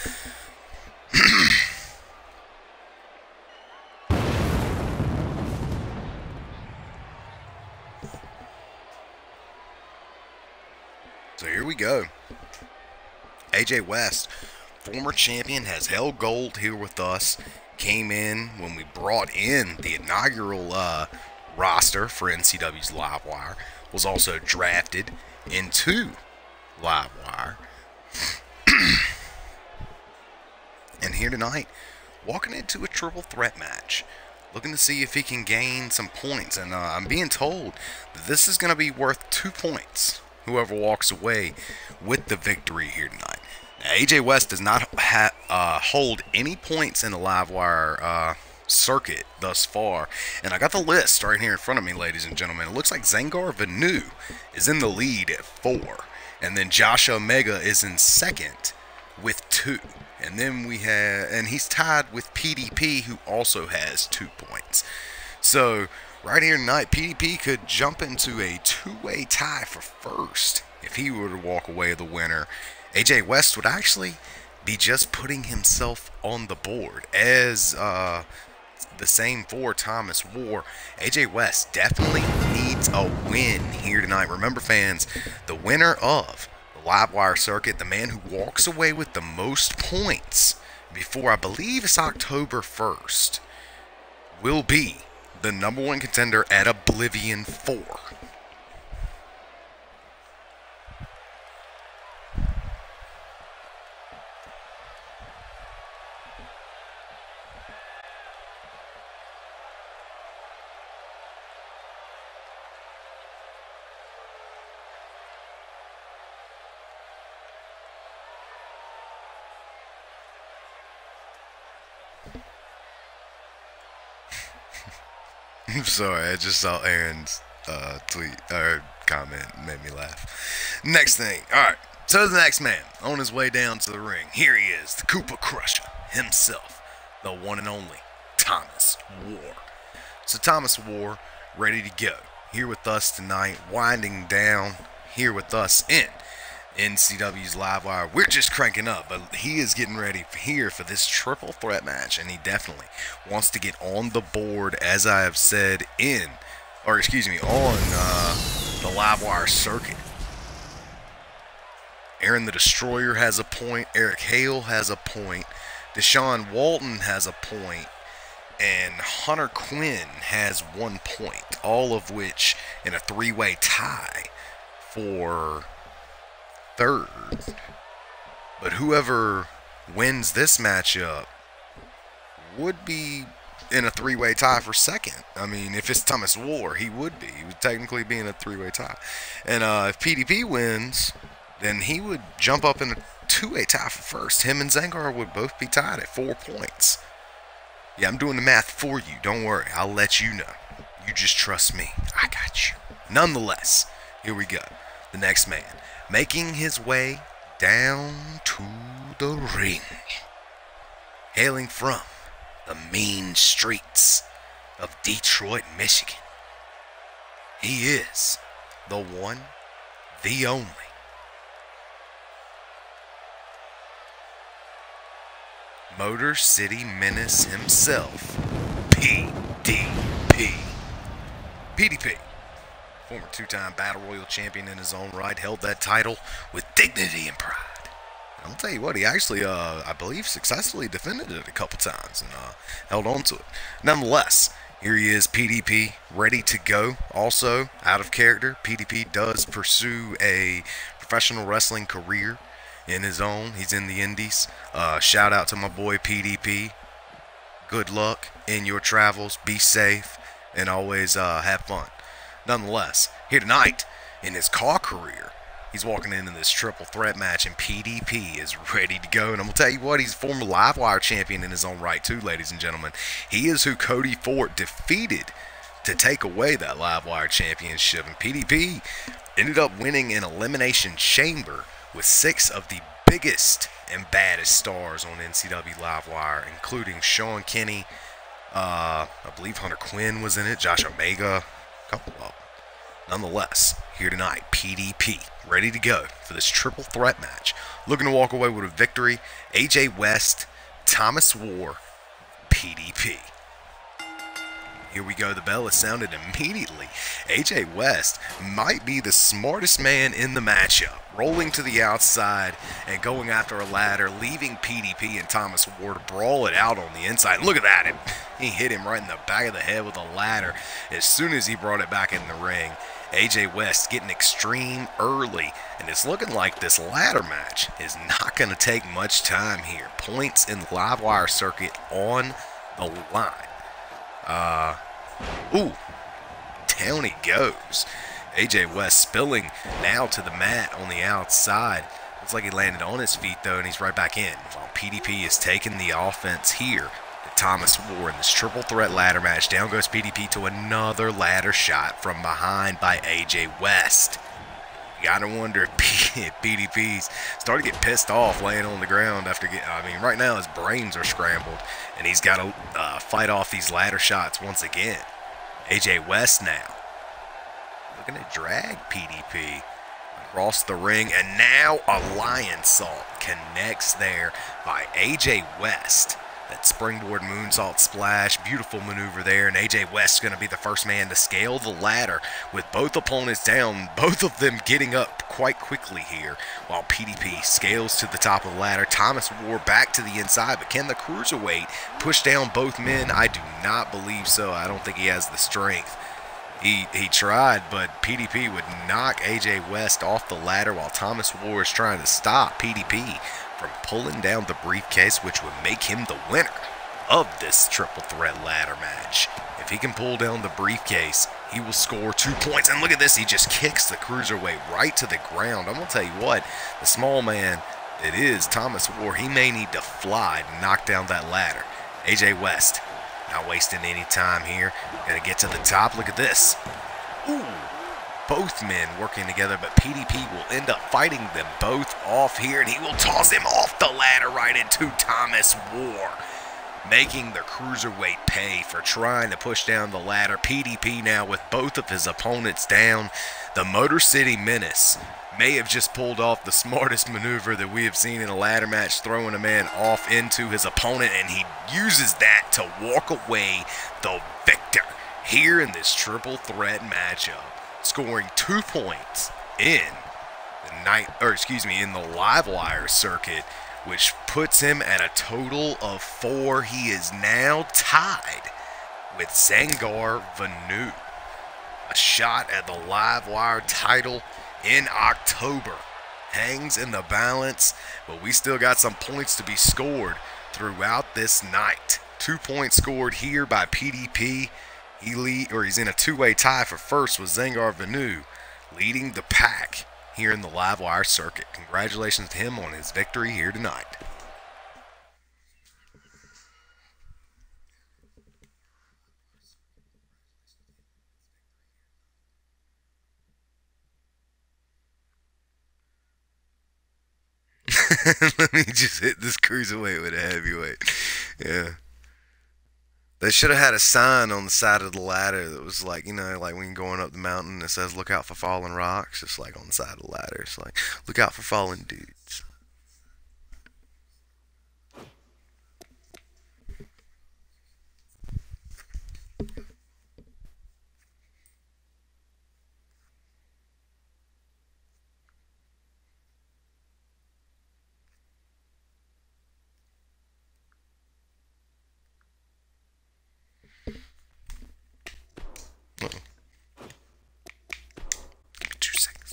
So here we go. A J West, former champion, has held gold here with us. Came in when we brought in the inaugural uh, roster for N C W's Livewire. Was also drafted into Livewire. And here tonight, walking into a triple threat match. Looking to see if he can gain some points. And uh, I'm being told that this is going to be worth two points. Whoever walks away with the victory here tonight. Now, A J West does not ha uh, hold any points in the Livewire uh, circuit thus far. And I got the list right here in front of me, ladies and gentlemen. It looks like Zangar Vanu is in the lead at four. And then Josh Omega is in second with two. And then we have, and he's tied with P D P, who also has two points. So right here tonight, P D P could jump into a two-way tie for first. If he were to walk away the winner, A J West would actually be just putting himself on the board. As uh, the same for Thomas War, A J West definitely needs a win here tonight. Remember, fans, the winner of the Livewire circuit, the man who walks away with the most points before, I believe it's October first, will be the number one contender at Oblivion four. I'm sorry, I just saw Aaron's uh, tweet or comment, made me laugh. Next thing, alright, so the next man on his way down to the ring. Here he is, the Koopa Crusher himself, the one and only Thomas War. So Thomas War, ready to go, here with us tonight, winding down, here with us in N C W's Livewire. We're just cranking up, but he is getting ready for here for this triple threat match, and he definitely wants to get on the board, as I have said, in, or excuse me, on uh, the Livewire circuit. Aaron the Destroyer has a point, Eric Hale has a point, Deshaun Walton has a point, and Hunter Quinn has one point, all of which in a three-way tie for third. But whoever wins this matchup would be in a three-way tie for second. I mean, if it's Thomas War, he would be. He would technically be in a three-way tie. And uh, if P D P wins, then he would jump up in a two-way tie for first. Him and Zangar would both be tied at four points. Yeah, I'm doing the math for you. Don't worry. I'll let you know. You just trust me. I got you. Nonetheless, here we go. The next man, making his way down to the ring, hailing from the mean streets of Detroit, Michigan. He is the one, the only, Motor City Menace himself, P D P. P D P. Former two-time Battle Royal champion in his own right, held that title with dignity and pride. And I'll tell you what, he actually, uh, I believe, successfully defended it a couple times and uh, held on to it. Nonetheless, here he is, P D P, ready to go. Also, out of character, P D P does pursue a professional wrestling career in his own. He's in the indies. Uh, shout out to my boy P D P. Good luck in your travels. Be safe and always uh, have fun. Nonetheless, here tonight, in his car career, he's walking into this triple threat match, and P D P is ready to go. And I'm going to tell you what, he's a former Livewire champion in his own right, too, ladies and gentlemen. He is who Cody Ford defeated to take away that Livewire championship. And P D P ended up winning an Elimination Chamber with six of the biggest and baddest stars on N C W Livewire, including Sean Kenny, uh, I believe Hunter Quinn was in it, Josh Omega, a couple of them. Nonetheless, here tonight, P D P, ready to go for this triple threat match. Looking to walk away with a victory, A J West, Thomas War, P D P. Here we go, the bell is sounded immediately. A J West might be the smartest man in the matchup, rolling to the outside and going after a ladder, leaving P D P and Thomas War to brawl it out on the inside. And look at that, it, he hit him right in the back of the head with a ladder as soon as he brought it back in the ring. A J West getting extreme early, and it's looking like this ladder match is not going to take much time here. Points in the Livewire circuit on the line. Uh, ooh, down he goes. A J West spilling now to the mat on the outside. Looks like he landed on his feet, though, and he's right back in. While P D P is taking the offense here. Thomas War in this triple threat ladder match. Down goes P D P to another ladder shot from behind by A J West. You gotta wonder if P D P's starting to get pissed off laying on the ground after getting, I mean, right now his brains are scrambled and he's got to uh, fight off these ladder shots once again. A J West now looking to drag P D P across the ring, and now a Lionsault connects there by A J West. That springboard moonsault splash, beautiful maneuver there, and A J West going to be the first man to scale the ladder with both opponents down, both of them getting up quite quickly here, while P D P scales to the top of the ladder. Thomas War back to the inside, but can the Cruiserweight push down both men? I do not believe so. I don't think he has the strength. He, he tried, but P D P would knock A J West off the ladder while Thomas War is trying to stop P D P from pulling down the briefcase, which would make him the winner of this triple threat ladder match. If he can pull down the briefcase, he will score two points. And look at this, he just kicks the Cruiserweight right to the ground. I'm going to tell you what, the small man, it is Thomas War, he may need to fly to knock down that ladder. A J West, not wasting any time here. Gonna get to the top, look at this. Ooh. Both men working together, but P D P will end up fighting them both off here, and he will toss him off the ladder right into Thomas War, making the Cruiserweight pay for trying to push down the ladder. P D P now with both of his opponents down. The Motor City Menace may have just pulled off the smartest maneuver that we have seen in a ladder match, throwing a man off into his opponent, and he uses that to walk away the victor here in this triple threat matchup, scoring two points in the night, or excuse me, in the Livewire circuit, which puts him at a total of four. He is now tied with Zangar Vanu. A shot at the Livewire title in October hangs in the balance, but we still got some points to be scored throughout this night. Two points scored here by P D P. He lead, or he's in a two-way tie for first with Zangar Vanu, leading the pack here in the Livewire circuit. Congratulations to him on his victory here tonight. Let me just hit this Cruiserweight with a heavyweight. Yeah. They should have had a sign on the side of the ladder that was like, you know, like when you're going up the mountain, it says, look out for falling rocks. It's like on the side of the ladder. It's like, look out for falling dudes. Uh-oh. Give me two seconds.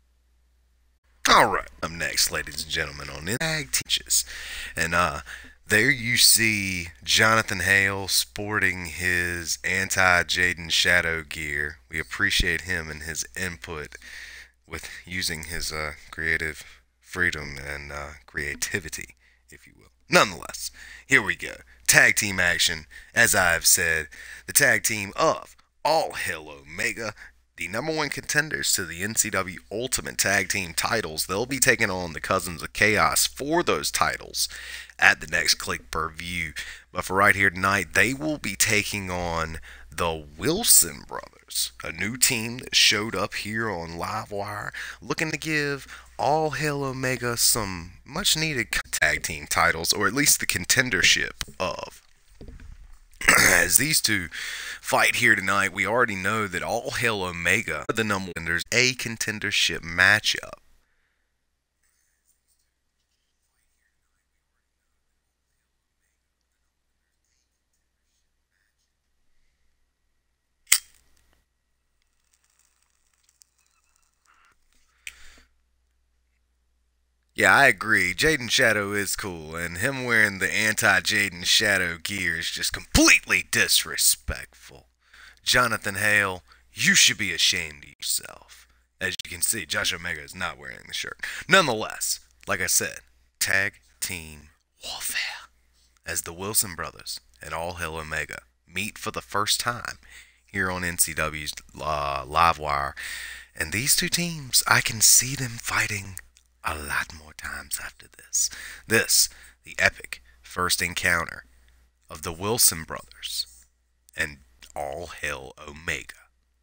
All right, up next, ladies and gentlemen, on the tag teaches, and uh, There you see Jonathan Hale sporting his anti-Jaden Shadow gear. We appreciate him and his input with using his uh, creative freedom and uh, creativity, if you will. Nonetheless, here we go. Tag team action. As I've said, the tag team of All Hell Omega, the number one contenders to the N C W Ultimate Tag Team titles. They'll be taking on the Cousins of Chaos for those titles at the next Click Per View. But for right here tonight, they will be taking on the Wilson Brothers, a new team that showed up here on Livewire, looking to give All Hell Omega some much needed tag team titles, or at least the contendership of. As these two fight here tonight, we already know that All Hell Omega are the number one contenders, a contendership matchup. Yeah, I agree. Jaden Shadow is cool, and him wearing the anti-Jaden Shadow gear is just completely disrespectful. Jonathan Hale, you should be ashamed of yourself. As you can see, Josh Omega is not wearing the shirt. Nonetheless, like I said, tag team warfare. As the Wilson Brothers and All Hell Omega meet for the first time here on N C W's uh, Livewire. And these two teams, I can see them fighting a lot more times after this. This, the epic first encounter of the Wilson Brothers and All Hell Omega.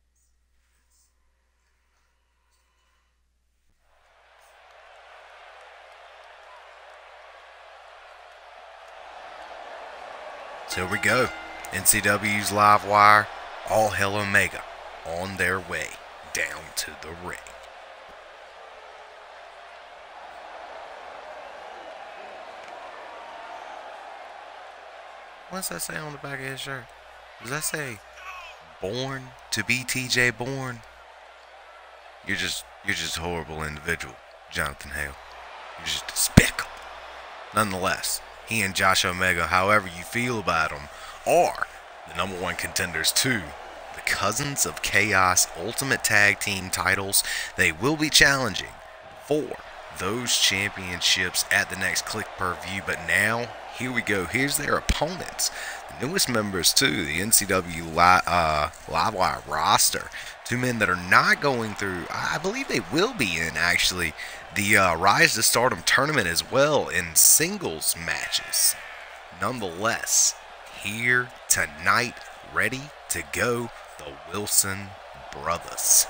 So here we go. N C W's Livewire, All Hell Omega on their way down to the ring. What's that say on the back of his shirt? Does that say born to be T J Born? You're just you're just a horrible individual, Jonathan Hale. You're just despicable. Nonetheless, he and Josh Omega, however you feel about them, are the number one contenders to the Cousins of Chaos Ultimate Tag Team titles. They will be challenging for those championships at the next Click Per View. But now, here we go. Here's their opponents. The newest members to the N C W Li uh, Livewire roster. Two men that are not going through, I believe they will be in, actually, the uh, Rise to Stardom tournament as well in singles matches. Nonetheless, here tonight, ready to go, the Wilson Brothers.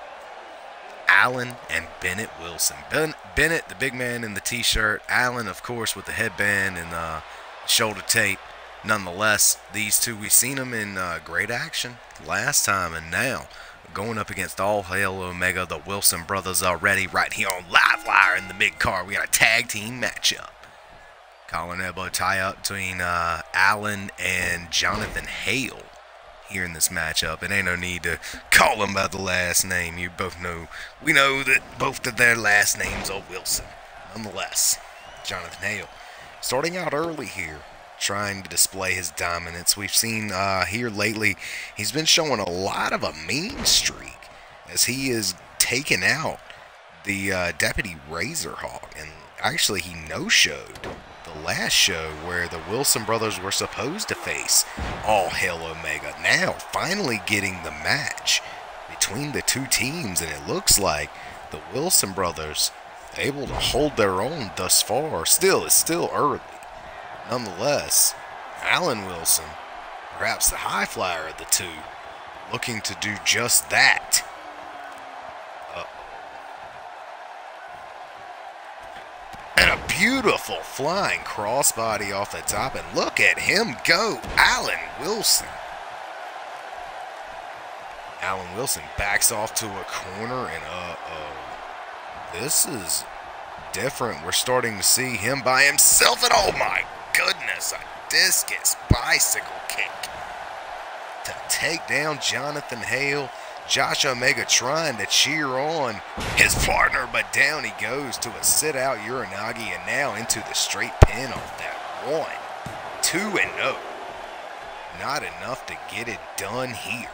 Allen and Bennett Wilson. Ben Bennett, the big man in the t-shirt. Allen, of course, with the headband and uh, shoulder tape. Nonetheless, these two, we've seen them in uh, great action last time, and now going up against All Hell Omega, the Wilson Brothers already right here on Livewire in the mid-card. We got a tag team matchup. Collar and elbow tie-up between uh, Allen and Jonathan Hale here in this matchup. It ain't no need to call them by the last name. You both know, we know that both of their last names are Wilson. Nonetheless, Jonathan Hale starting out early here, trying to display his dominance. We've seen uh, here lately, he's been showing a lot of a mean streak as he is taking out the uh, Deputy Razorhawk, and actually he no-showed the last show where the Wilson Brothers were supposed to face All Hell Omega. Now, finally getting the match between the two teams, and it looks like the Wilson Brothers able to hold their own thus far. Still, it's still early. Nonetheless, Alan Wilson, perhaps the high flyer of the two, looking to do just that. Uh, and a beautiful flying crossbody off the top, and look at him go, Alan Wilson. Alan Wilson backs off to a corner, and uh-oh, this is different. We're starting to see him by himself, and oh my goodness, a discus bicycle kick to take down Jonathan Hale. Josh Omega trying to cheer on his partner, but down he goes to a sit-out Uranagi, and now into the straight pin off that one. two and no. Not enough to get it done here.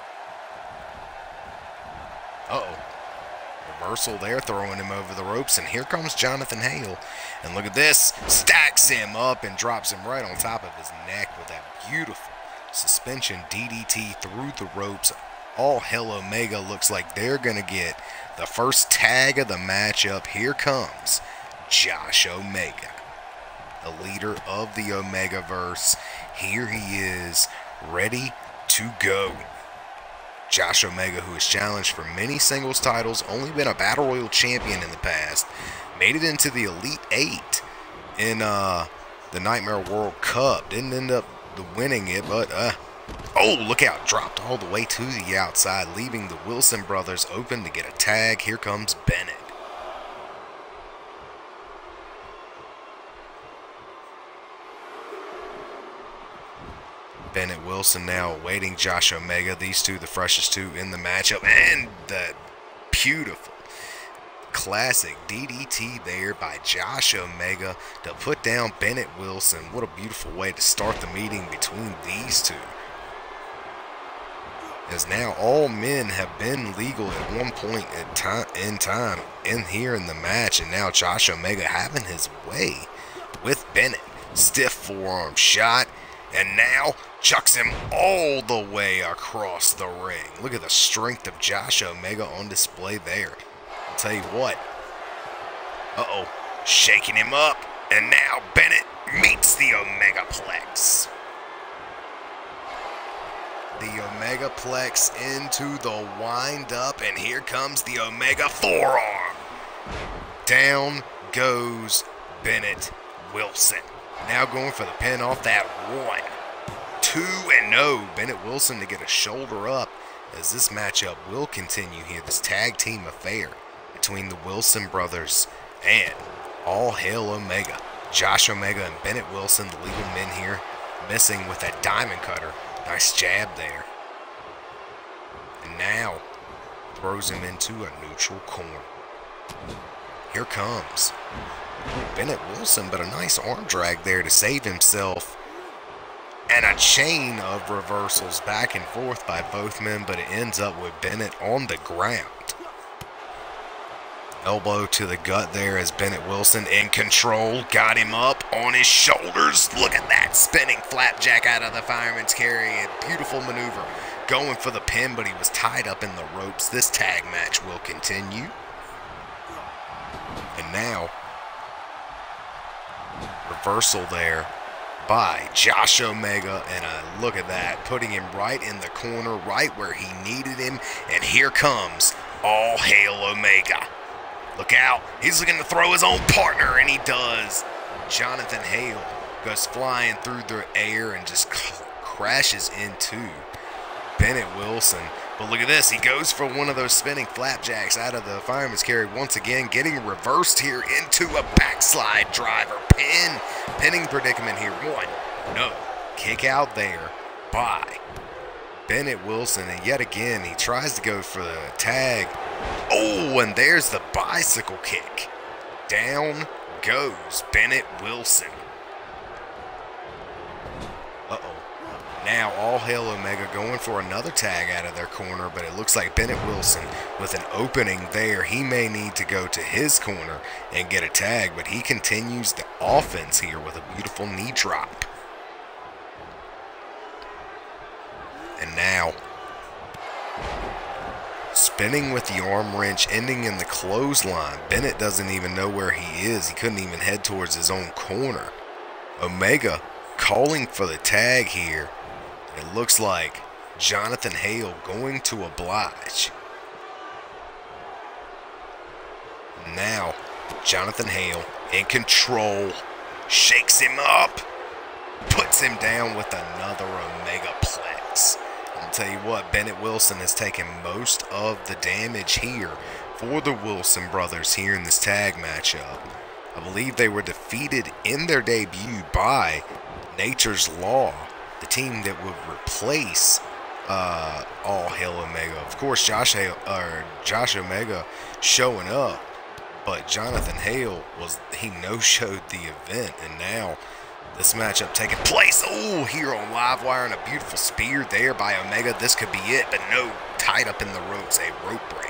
Uh-oh. Reversal there, throwing him over the ropes, and here comes Jonathan Hale. And look at this, stacks him up and drops him right on top of his neck with that beautiful suspension D D T through the ropes. All Hell Omega looks like they're going to get the first tag of the matchup. Here comes Josh Omega, the leader of the Omegaverse. Here he is, ready to go. Josh Omega, who has challenged for many singles titles, only been a Battle Royal champion in the past, made it into the Elite Eight in uh, the Nightmare World Cup. Didn't end up winning it, but uh, oh, look out, dropped all the way to the outside, leaving the Wilson brothers open to get a tag. Here comes Bennett. Bennett Wilson now awaiting Josh Omega. These two, the freshest two in the matchup. And the beautiful classic D D T there by Josh Omega to put down Bennett Wilson. What a beautiful way to start the meeting between these two. As now all men have been legal at one point in time, in time in here in the match. And now Josh Omega having his way with Bennett. Stiff forearm shot. And now chucks him all the way across the ring. Look at the strength of Josh Omega on display there. I'll tell you what. Uh-oh. Shaking him up. And now Bennett meets the Omegaplex. The Omegaplex into the wind-up. And here comes the Omega forearm. Down goes Bennett Wilson. Now going for the pin off that one. Two and no. Bennett Wilson to get a shoulder up as this matchup will continue here. This tag team affair between the Wilson brothers and All Hail Omega. Josh Omega and Bennett Wilson, the legal men here, missing with that diamond cutter. Nice jab there. And now throws him into a neutral corner. Here comes Bennett Wilson, but a nice arm drag there to save himself. And a chain of reversals back and forth by both men, but it ends up with Bennett on the ground. Elbow to the gut there as Bennett Wilson in control. Got him up on his shoulders. Look at that spinning flapjack out of the fireman's carry. A beautiful maneuver. Going for the pin, but he was tied up in the ropes. This tag match will continue. And now reversal there by Josh Omega, and uh, look at that, putting him right in the corner, right where he needed him. And here comes All Hail Omega. Look out, he's looking to throw his own partner, and he does. Jonathan Hale goes flying through the air and just crashes into Bennett Wilson. But look at this, he goes for one of those spinning flapjacks out of the fireman's carry once again, getting reversed here into a backslide driver pin. Pinning predicament here. One, no. Kick out there by Bennett Wilson. And yet again, he tries to go for the tag. Oh, and there's the bicycle kick. Down goes Bennett Wilson. Uh-oh. Now All Hail Omega going for another tag out of their corner, but it looks like Bennett Wilson with an opening there. He may need to go to his corner and get a tag, but he continues the offense here with a beautiful knee drop. And now spinning with the arm wrench, ending in the clothesline. Bennett doesn't even know where he is. He couldn't even head towards his own corner. Omega calling for the tag here. It looks like Jonathan Hale going to oblige. Now, Jonathan Hale in control. Shakes him up. Puts him down with another Omegaplex. I'll tell you what, Bennett Wilson has taken most of the damage here for the Wilson brothers here in this tag matchup. I believe they were defeated in their debut by Nature's Law, the team that would replace uh, All Hail Omega. Of course, Josh Hale, or Josh Omega showing up, but Jonathan Hale was he no-showed the event, and now This matchup taking place, oh, here on Livewire, and a beautiful spear there by Omega. This could be it, but no, tied up in the ropes, a rope break.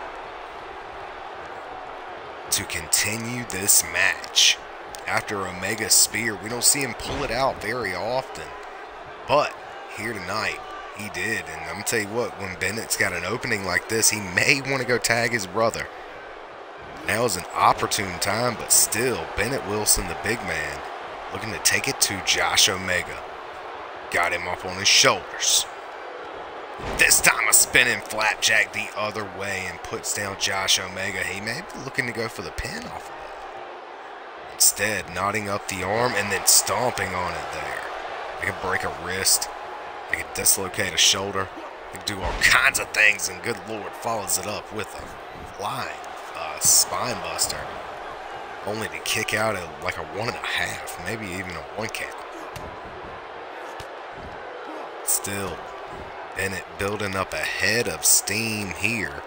To continue this match, after Omega's spear, we don't see him pull it out very often, but here tonight, he did. And I'm going to tell you what, when Bennett's got an opening like this, he may want to go tag his brother. Now is an opportune time, but still, Bennett Wilson, the big man, looking to take it to Josh Omega. Got him up on his shoulders. This time a spinning flapjack the other way and puts down Josh Omega. He may be looking to go for the pin off of it. Instead, knotting up the arm and then stomping on it there. They can break a wrist. They can dislocate a shoulder. They can do all kinds of things, and good Lord follows it up with a flying uh, spine buster. Only to kick out at like a one and a half, maybe even a one count. Still, Bennett building up a head of steam here.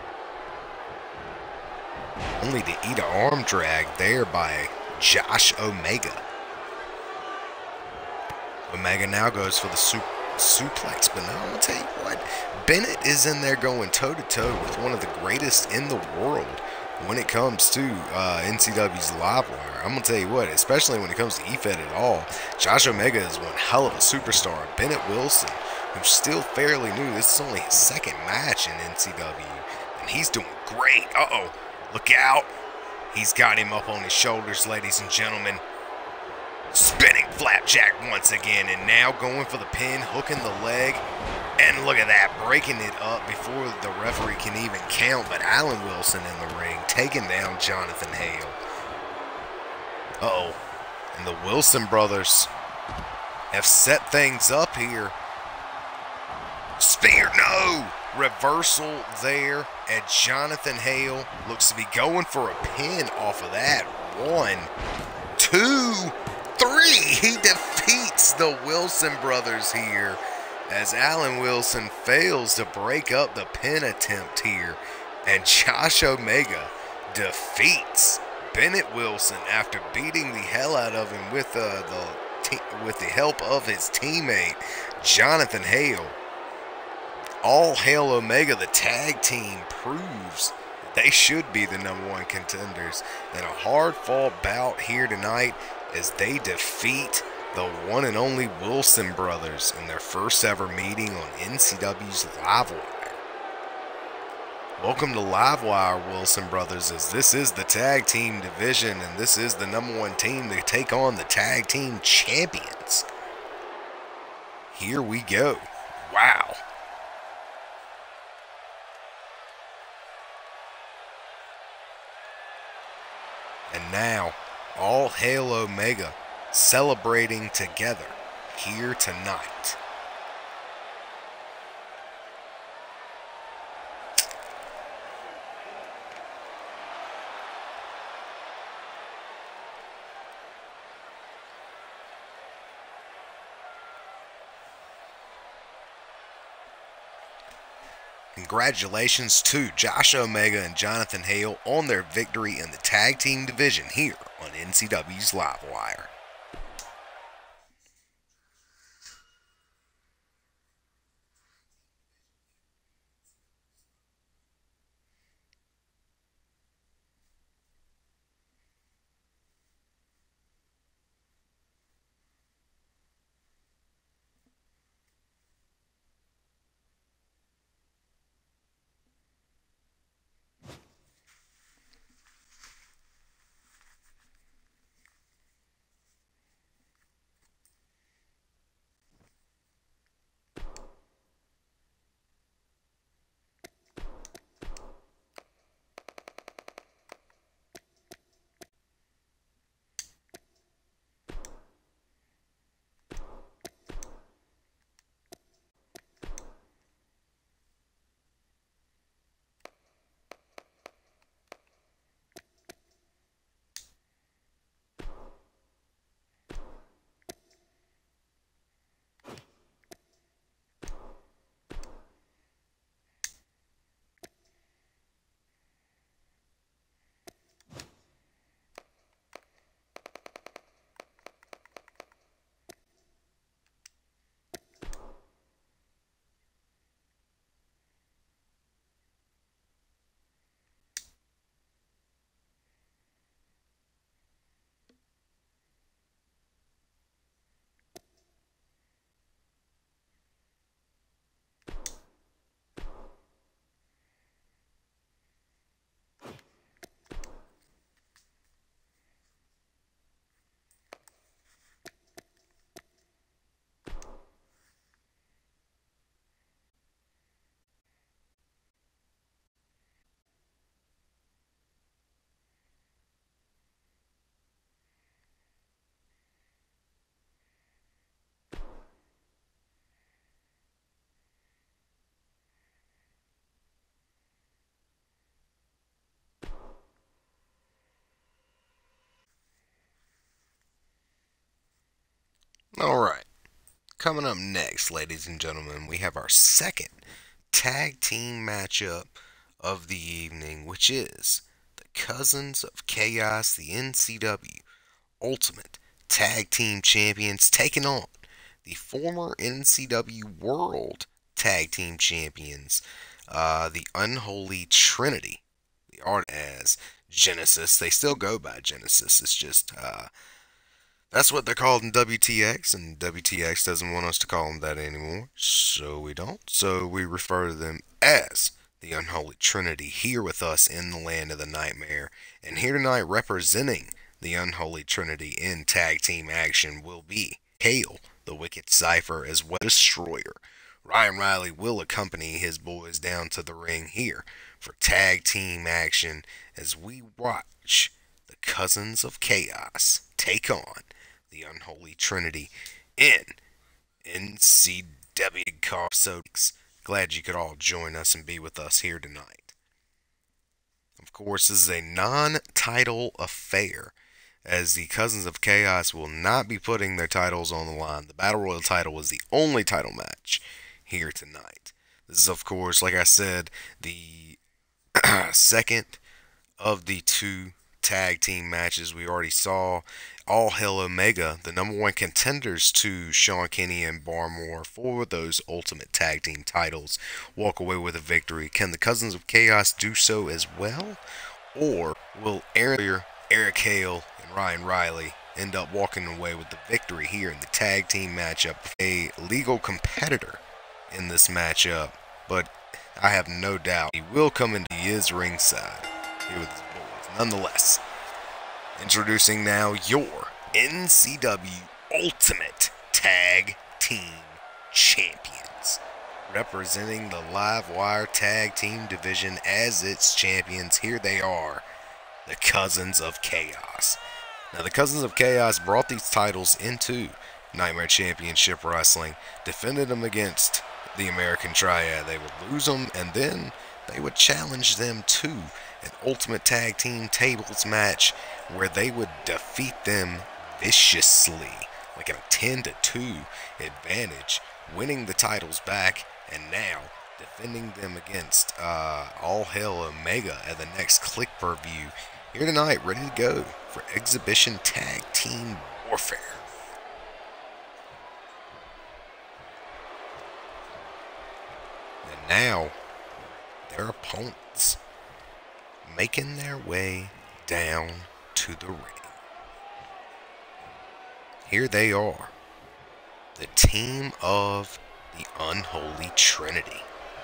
Only to eat an arm drag there by Josh Omega. Omega now goes for the su suplex, but now I'm going to tell you what, Bennett is in there going toe-to-toe with one of the greatest in the world when it comes to uh, N C W's Livewire. I'm going to tell you what, especially when it comes to E F E D at all, Josh Omega is one hell of a superstar. Bennett Wilson, who's still fairly new, this is only his second match in N C W, and he's doing great. Uh-oh, look out. He's got him up on his shoulders, ladies and gentlemen. Spinning flapjack once again, and now going for the pin, hooking the leg. And look at that, breaking it up before the referee can even count. But Alan Wilson in the ring, taking down Jonathan Hale. Uh-oh. And the Wilson brothers have set things up here. Spear, no! Reversal there, and Jonathan Hale looks to be going for a pin off of that. One, two, three! He defeats the Wilson brothers here, as Alan Wilson fails to break up the pin attempt here, and Josh Omega defeats Bennett Wilson after beating the hell out of him with uh, the with the help of his teammate Jonathan Hale. All hail Omega, the tag team proves they should be the number one contenders. And a hard-fought bout here tonight as they defeat the one and only Wilson brothers in their first ever meeting on N C W's Livewire. Welcome to Livewire, Wilson brothers, as this is the tag team division, and this is the number one team to take on the tag team champions. Here we go. Wow. And now, all hail Omega, celebrating together here tonight. Congratulations to Josh Omega and Jonathan Hale on their victory in the tag team division here on N C W's Livewire. Alright, coming up next, ladies and gentlemen, we have our second tag team matchup of the evening, which is the Cousins of Chaos, the N C W Ultimate Tag Team Champions, taking on the former N C W World Tag Team Champions, uh, the Unholy Trinity. The art as Genesis. They still go by Genesis. It's just uh, that's what they're called in W T X, and W T X doesn't want us to call them that anymore, so we don't. So we refer to them as the Unholy Trinity, here with us in the land of the nightmare. And here tonight, representing the Unholy Trinity in tag team action, will be Kale, the Wicked Cypher, as well as Destroyer. Ryan Riley will accompany his boys down to the ring here for tag team action as we watch the Cousins of Chaos take on the Unholy Trinity in N C W Car. So glad you could all join us and be with us here tonight. Of course, this is a non-title affair, as the Cousins of Chaos will not be putting their titles on the line. The Battle Royal title was the only title match here tonight. This is, of course, like I said, the second of the two tag team matches we already saw. All Hell Omega, the number one contenders to Sean Kenny and Barmore for those Ultimate Tag Team titles, walk away with a victory. Can the Cousins of Chaos do so as well? Or will Aaron, Eric Hale and Ryan Riley end up walking away with the victory here in the tag team matchup? A legal competitor in this matchup, but I have no doubt he will come into his ringside here with his boys. Nonetheless, introducing now your N C W Ultimate Tag Team Champions, representing the Livewire Tag Team Division as its champions. Here they are, the Cousins of Chaos. Now, the Cousins of Chaos brought these titles into Nightmare Championship Wrestling, defended them against the American Triad. They would lose them, and then they would challenge them to an Ultimate Tag Team Tables match where they would defeat them viciously, like a ten to two advantage, winning the titles back, and now defending them against uh, All Hell Omega at the next Click Per View. Here tonight, ready to go for Exhibition Tag Team Warfare. And now, their opponents making their way down to the ring. Here they are, the team of the Unholy Trinity.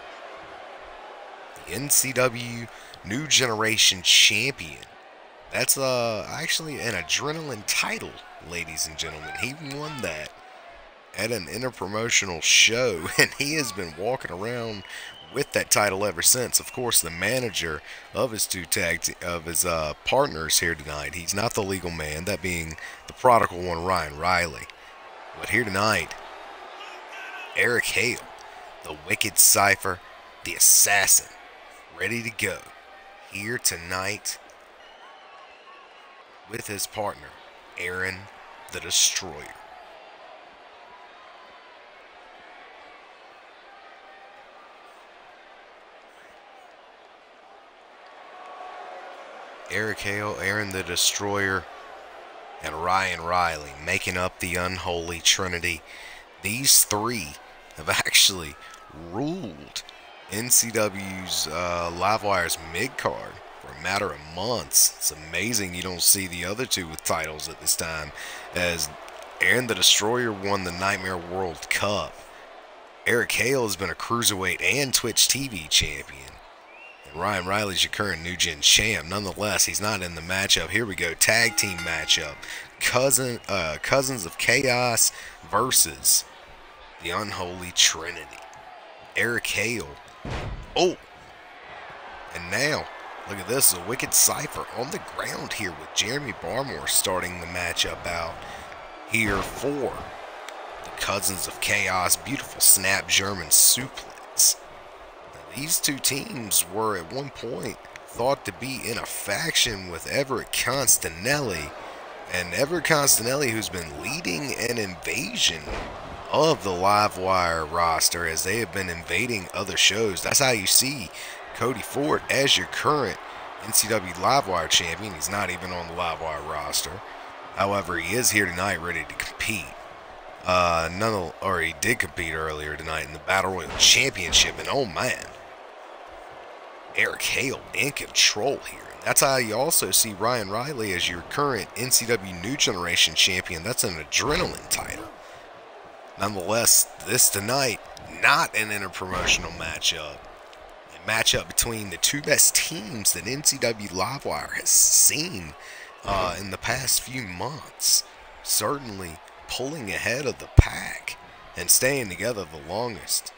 The N C W New Generation Champion. That's uh actually an Adrenaline title, ladies and gentlemen. He won that at an interpromotional show, and he has been walking around with that title ever since. Of course, the manager of his two tag te- of his uh, partners here tonight, he's not the legal man, that being the prodigal one, Ryan Riley. But here tonight, Eric Hale, the Wicked Cypher, the Assassin, ready to go here tonight with his partner, Aaron the Destroyer. Eric Hale, Aaron the Destroyer, and Ryan Riley making up the Unholy Trinity. These three have actually ruled N C W's uh, Livewire's mid-card for a matter of months. It's amazing you don't see the other two with titles at this time, as Aaron the Destroyer won the Nightmare World Cup. Eric Hale has been a Cruiserweight and Twitch T V champion. Ryan Riley's your current New Gen champ. Nonetheless, he's not in the matchup. Here we go. Tag team matchup. Cousin, uh, Cousins of Chaos versus the Unholy Trinity. Eric Hale. Oh! And now, look at this. A Wicked Cypher on the ground here with Jeremy Barmore starting the matchup out here for the Cousins of Chaos. Beautiful snap German suplex. These two teams were at one point thought to be in a faction with Everett Constanelli and Everett Constanelli, who's been leading an invasion of the Livewire roster as they have been invading other shows. That's how you see Cody Ford as your current N C W Livewire champion. He's not even on the Livewire roster. However, he is here tonight ready to compete. Uh, none of, or he did compete earlier tonight in the Battle Royal Championship, and oh man, Eric Hale in control here. And that's how you also see Ryan Riley as your current N C W New Generation champion. That's an adrenaline title. Nonetheless, this tonight, not an interpromotional matchup. A matchup between the two best teams that N C W Livewire has seen uh, in the past few months. Certainly pulling ahead of the pack and staying together the longest.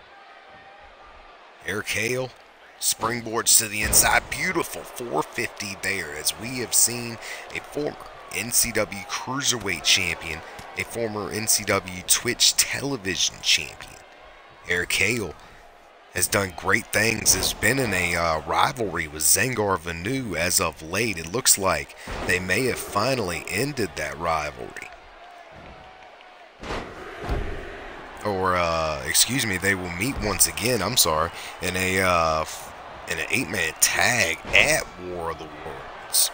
Eric Hale springboards to the inside. Beautiful four fifty there, as we have seen a former N C W Cruiserweight champion, a former N C W Twitch television champion. Eric Hale has done great things, has been in a uh, rivalry with Zengar Vanu as of late. It looks like they may have finally ended that rivalry. Or, uh, excuse me, they will meet once again, I'm sorry, in a, uh, in an eight-man tag at War of the Worlds.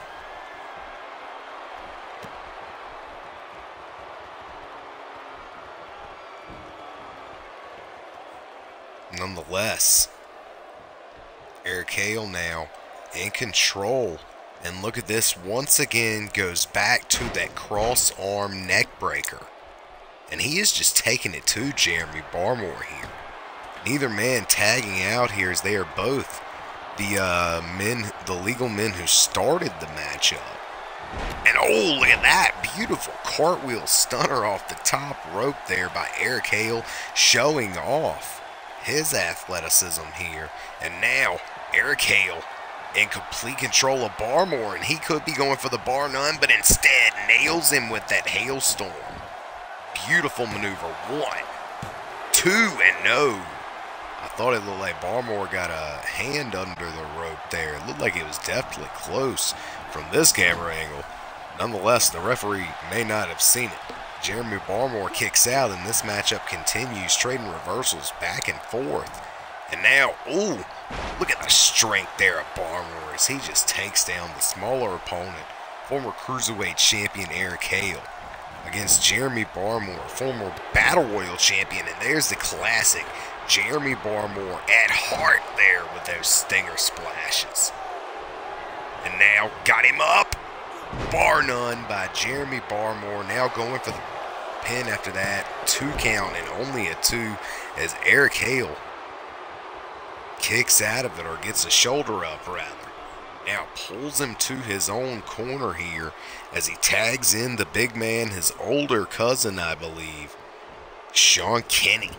Nonetheless, Eric Hale now in control. And look at this, once again goes back to that cross-arm neck breaker. And he is just taking it to Jeremy Barmore here. Neither man tagging out here, as they are both the uh, men, the legal men who started the matchup. And oh, look at that. Beautiful cartwheel stunner off the top rope there by Eric Hale, showing off his athleticism here. And now Eric Hale in complete control of Barmore, and he could be going for the bar none, but instead nails him with that hailstorm. Beautiful maneuver. One, two, and no. I thought it looked like Barmore got a hand under the rope there. It looked like it was definitely close from this camera angle. Nonetheless, the referee may not have seen it. Jeremy Barmore kicks out, and this matchup continues, trading reversals back and forth. And now, ooh, look at the strength there of Barmore as he just takes down the smaller opponent, former Cruiserweight champion Eric Hale, against Jeremy Barmore, former Battle Royal champion. And there's the classic Jeremy Barmore at heart there with those stinger splashes. And now got him up. Bar none by Jeremy Barmore. Now going for the pin after that. Two count and only a two, as Eric Hale kicks out of it, or gets a shoulder up rather. Now pulls him to his own corner here as he tags in the big man, his older cousin, I believe, Sean Kenny.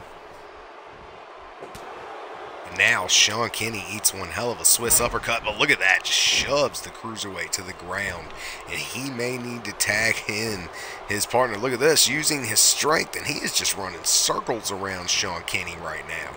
And now Sean Kenny eats one hell of a Swiss uppercut, but look at that, just shoves the Cruiserweight to the ground, and he may need to tag in his partner. Look at this, using his strength, and he is just running circles around Sean Kenny right now.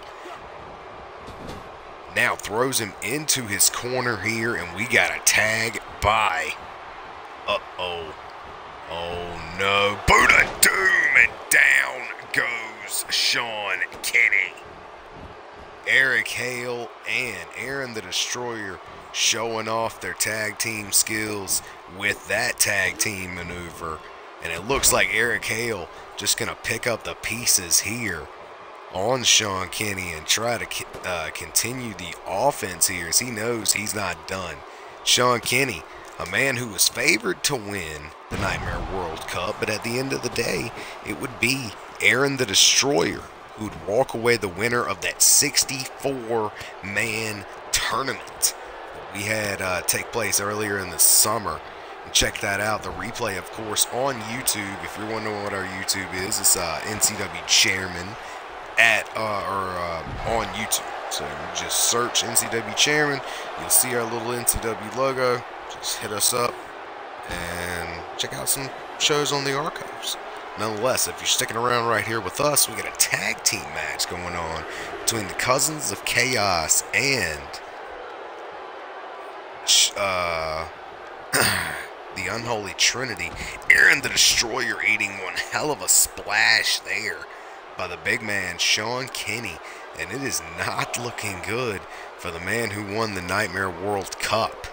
Now throws him into his corner here, and we got a tag by, uh-oh, oh no, Buddha Doom, and down goes Sean Kenny. Eric Hale and Aaron the Destroyer showing off their tag team skills with that tag team maneuver, and it looks like Eric Hale just going to pick up the pieces here on Sean Kenny and try to uh, continue the offense here, as he knows he's not done. Sean Kenny, a man who was favored to win the Nightmare World Cup, but at the end of the day, it would be Aaron the Destroyer who would walk away the winner of that sixty-four man tournament we had uh, take place earlier in the summer. And check that out, the replay, of course, on YouTube. If you're wondering what our YouTube is, it's uh, N C W Chairman at uh, or uh, on YouTube. So just search N C W Chairman, you'll see our little N C W logo. Just hit us up and check out some shows on the archives. Nonetheless, if you're sticking around right here with us, we got a tag team match going on between the Cousins of Chaos and uh, the Unholy Trinity. Aaron the Destroyer eating one hell of a splash there by the big man, Sean Kinney. And it is not looking good for the man who won the Nightmare World Cup.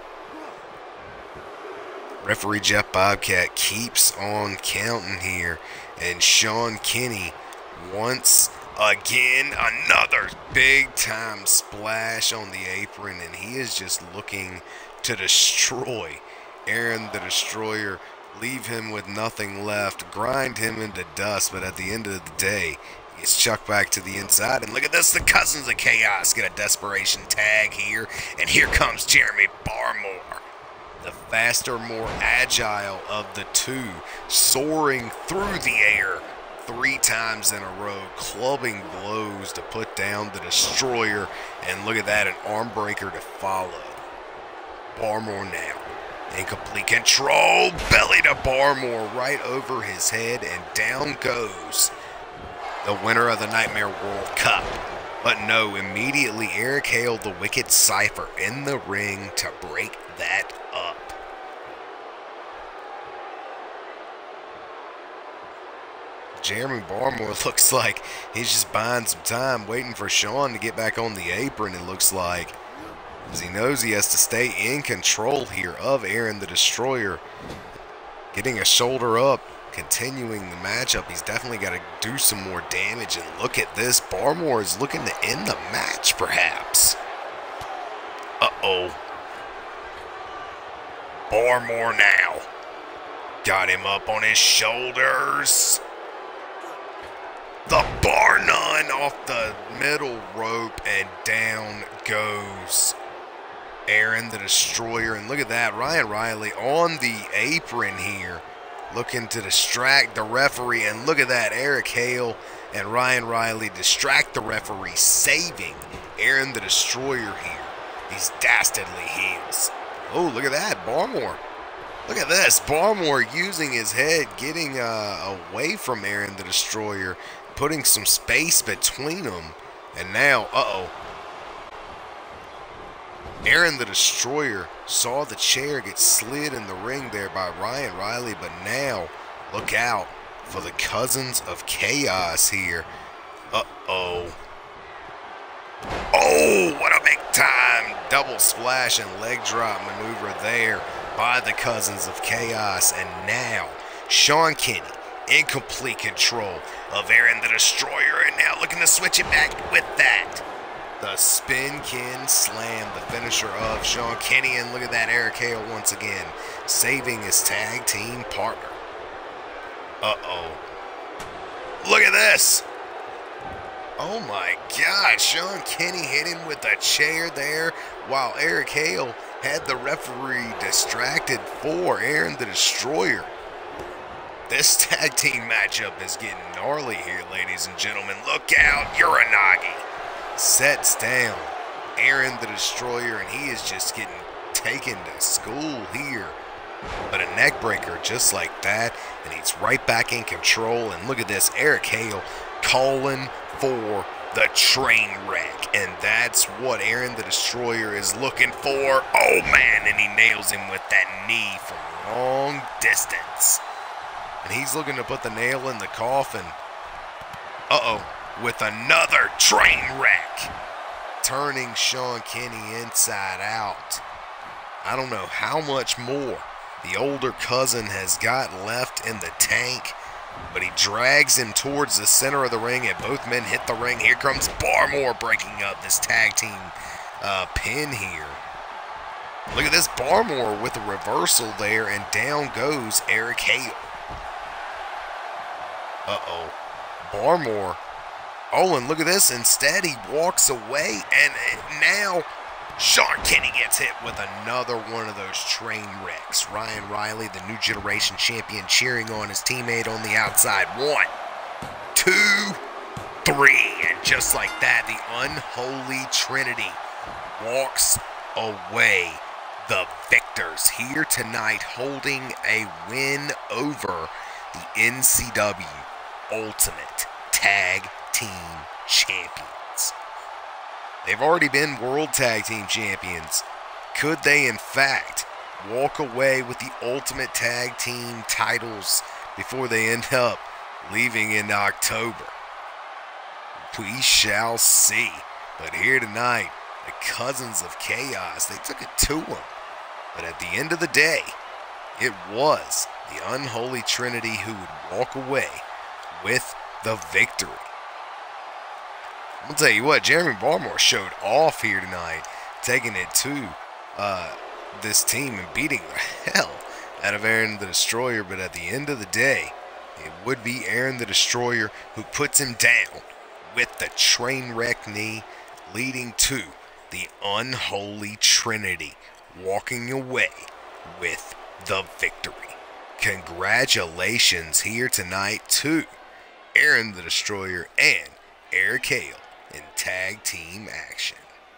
Referee Jeff Bobcat keeps on counting here. And Sean Kinney once again, another big time splash on the apron. And he is just looking to destroy Aaron the Destroyer, leave him with nothing left, grind him into dust, but at the end of the day, he gets chucked back to the inside. And look at this, the Cousins of Chaos get a desperation tag here, and here comes Jeremy Barmore, the faster, more agile of the two, soaring through the air three times in a row, clubbing blows to put down the Destroyer, and look at that, an arm breaker to follow. Barmore now in complete control, belly to Barmore right over his head, and down goes the winner of the Nightmare World Cup. But no, immediately Eric Hale, the Wicked Cypher, in the ring to break that up. Jeremy Barmore looks like he's just buying some time, waiting for Sean to get back on the apron, it looks like, as he knows he has to stay in control here of Aaron the Destroyer. Getting a shoulder up, continuing the matchup. He's definitely got to do some more damage. And look at this. Barmore is looking to end the match, perhaps. Uh-oh. Barmore now. Got him up on his shoulders. The bar none off the middle rope, and down goes Aaron the Destroyer. And look at that, Ryan Riley on the apron here, looking to distract the referee. And look at that, Eric Hale and Ryan Riley distract the referee, saving Aaron the Destroyer here. These dastardly heels. Oh, look at that, Barmore. Look at this, Barmore using his head, getting uh, away from Aaron the Destroyer, putting some space between them. And now, uh-oh. Aaron the Destroyer saw the chair get slid in the ring there by Ryan Riley, but now look out for the Cousins of Chaos here. Uh-oh. Oh, what a big time double splash and leg drop maneuver there by the Cousins of Chaos. And now Sean Kinney in complete control of Aaron the Destroyer, and now looking to switch it back with that. The Spin Kin Slam, the finisher of Sean Kinney. And look at that, Eric Hale once again saving his tag team partner. Uh-oh. Look at this. Oh my God, Sean Kinney hit him with a chair there, while Eric Hale had the referee distracted for Aaron the Destroyer. This tag team matchup is getting gnarly here, ladies and gentlemen. Look out, Uranagi sets down Aaron the Destroyer, and he is just getting taken to school here. But a neck breaker just like that, and he's right back in control. And look at this, Eric Hale calling for the train wreck, and that's what Aaron the Destroyer is looking for. Oh man, and he nails him with that knee from long distance. And he's looking to put the nail in the coffin. Uh-oh, with another train wreck, turning Sean Kinney inside out. I don't know how much more the older cousin has got left in the tank, but he drags him towards the center of the ring, and both men hit the ring. Here comes Barmore breaking up this tag team uh, pin here. Look at this, Barmore with a reversal there, and down goes Eric Hale. Uh-oh. Barmore. Oh, and look at this. Instead, he walks away, and now Sean Kinney gets hit with another one of those train wrecks. Ryan Riley, the New Generation Champion, cheering on his teammate on the outside. One, two, three. And just like that, the Unholy Trinity walks away the victors here tonight, holding a win over the N C W Ultimate Tag Team Champions. They've already been World Tag Team Champions. Could they, in fact, walk away with the Ultimate Tag Team titles before they end up leaving in October? We shall see. But here tonight, the Cousins of Chaos, they took it to them. But at the end of the day, it was the Unholy Trinity who would walk away with the victory. I'll tell you what, Jeremy Barmore showed off here tonight, taking it to uh, this team and beating the hell out of Aaron the Destroyer. But at the end of the day, it would be Aaron the Destroyer who puts him down with the train wreck knee, leading to the Unholy Trinity walking away with the victory. Congratulations here tonight to Aaron the Destroyer and Eric Hale in tag team action.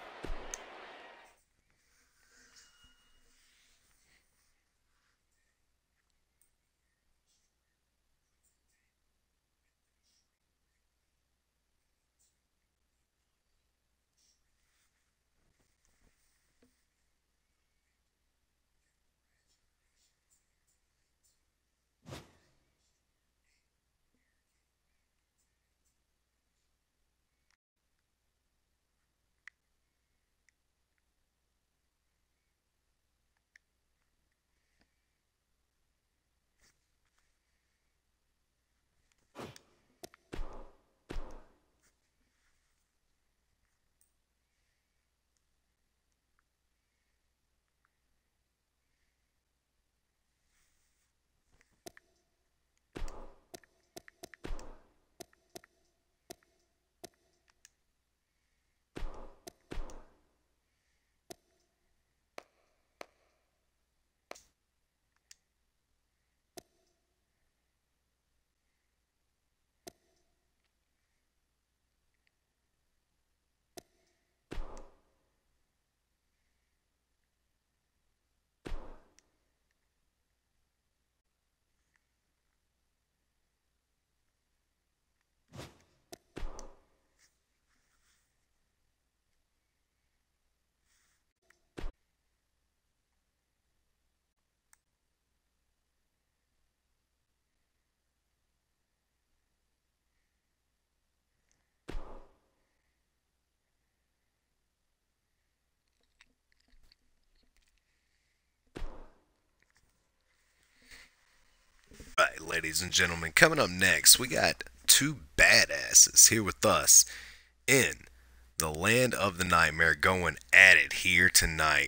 Right, ladies and gentlemen, coming up next, we got two badasses here with us in the Land of the Nightmare going at it here tonight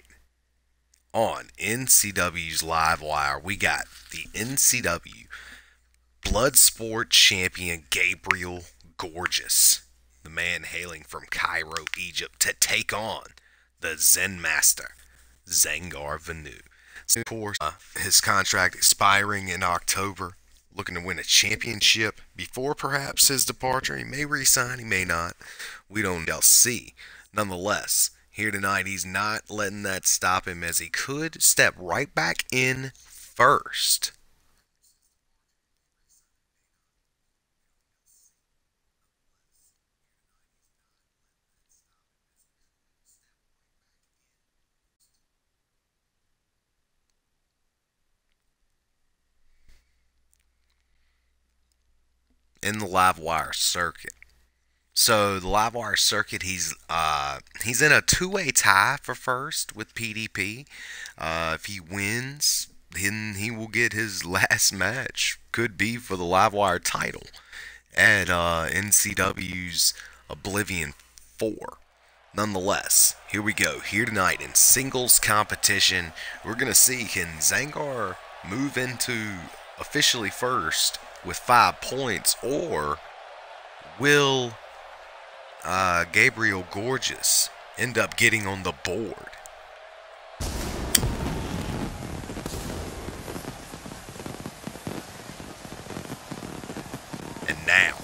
on N C W's Livewire. We got the N C W Bloodsport champion Gabriel Gorgeous, the man hailing from Cairo, Egypt, to take on the Zen Master, Zangar Vanu. So, of course, uh, his contract expiring in October, looking to win a championship before perhaps his departure. He may re-sign, he may not. We don't shall see. Nonetheless, here tonight, he's not letting that stop him, as he could step right back in first. In the Livewire circuit. So the Livewire circuit, he's uh, he's in a two-way tie for first with P D P. Uh, if he wins, then he will get his last match. Could be for the Livewire title at uh, N C W's Oblivion four. Nonetheless, here we go. Here tonight in singles competition, we're going to see, can Zangar move into officially first with five points, or will uh, Gabriel Gorgeous end up getting on the board? And now,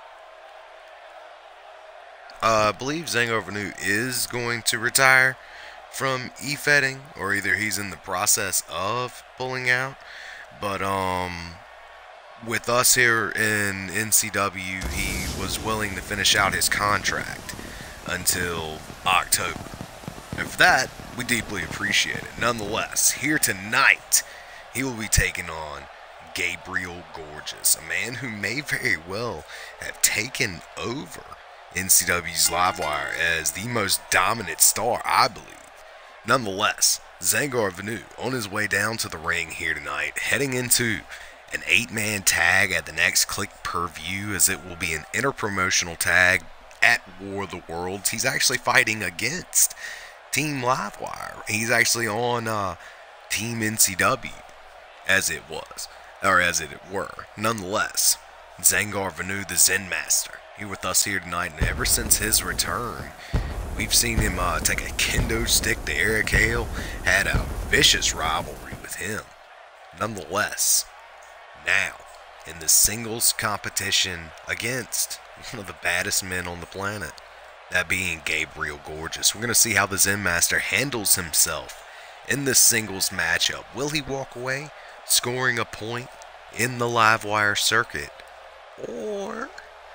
Uh, I believe Zangar Vanu is going to retire. from e-fetting, or either he's in the process of pulling out. But um, with us here in N C W, he was willing to finish out his contract until October. And for that, we deeply appreciate it. Nonetheless, here tonight, he will be taking on Gabriel Gorgeous, a man who may very well have taken over N C W's Livewire as the most dominant star, I believe. Nonetheless, Zangar Vanu on his way down to the ring here tonight, heading into an eight-man tag at the next Click Per View, as it will be an interpromotional tag at War of the Worlds. He's actually fighting against Team Livewire. He's actually on uh, Team N C W, as it was, or as it were. Nonetheless, Zangar Vanu, the Zen Master, here with us here tonight, and ever since his return, we've seen him uh, take a kendo stick to Eric Hale, had a vicious rivalry with him. Nonetheless, now, in the singles competition against one of the baddest men on the planet, that being Gabriel Gorgeous. We're going to see how the Zen Master handles himself in this singles matchup. Will he walk away scoring a point in the Livewire circuit? Or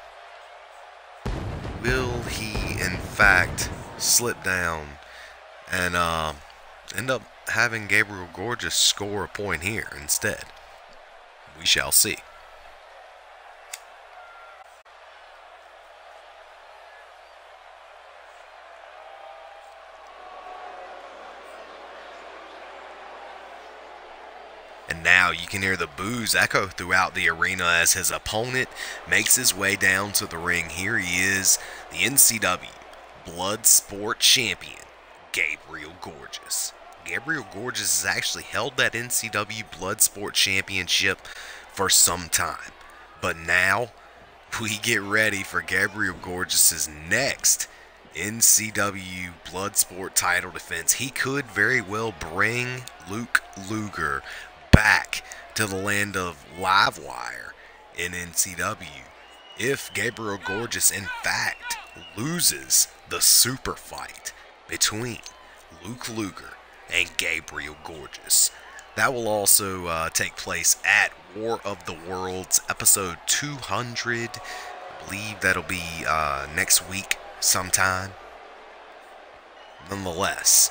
will he, in fact, slip down and uh, end up having Gabriel Gorgeous score a point here instead? We shall see. And now you can hear the boos echo throughout the arena as his opponent makes his way down to the ring. Here he is, the N C W Bloodsport Champion, Gabriel Gorgeous. Gabriel Gorgeous has actually held that N C W Bloodsport Championship for some time. But now, we get ready for Gabriel Gorgeous' next N C W Bloodsport title defense. He could very well bring Luke Luger back to the land of Livewire in N C W if Gabriel Gorgeous in fact loses the super fight between Luke Luger and Gabriel Gorgeous. That will also uh, take place at War of the Worlds episode two hundred. I believe that'll be uh, next week sometime. Nonetheless,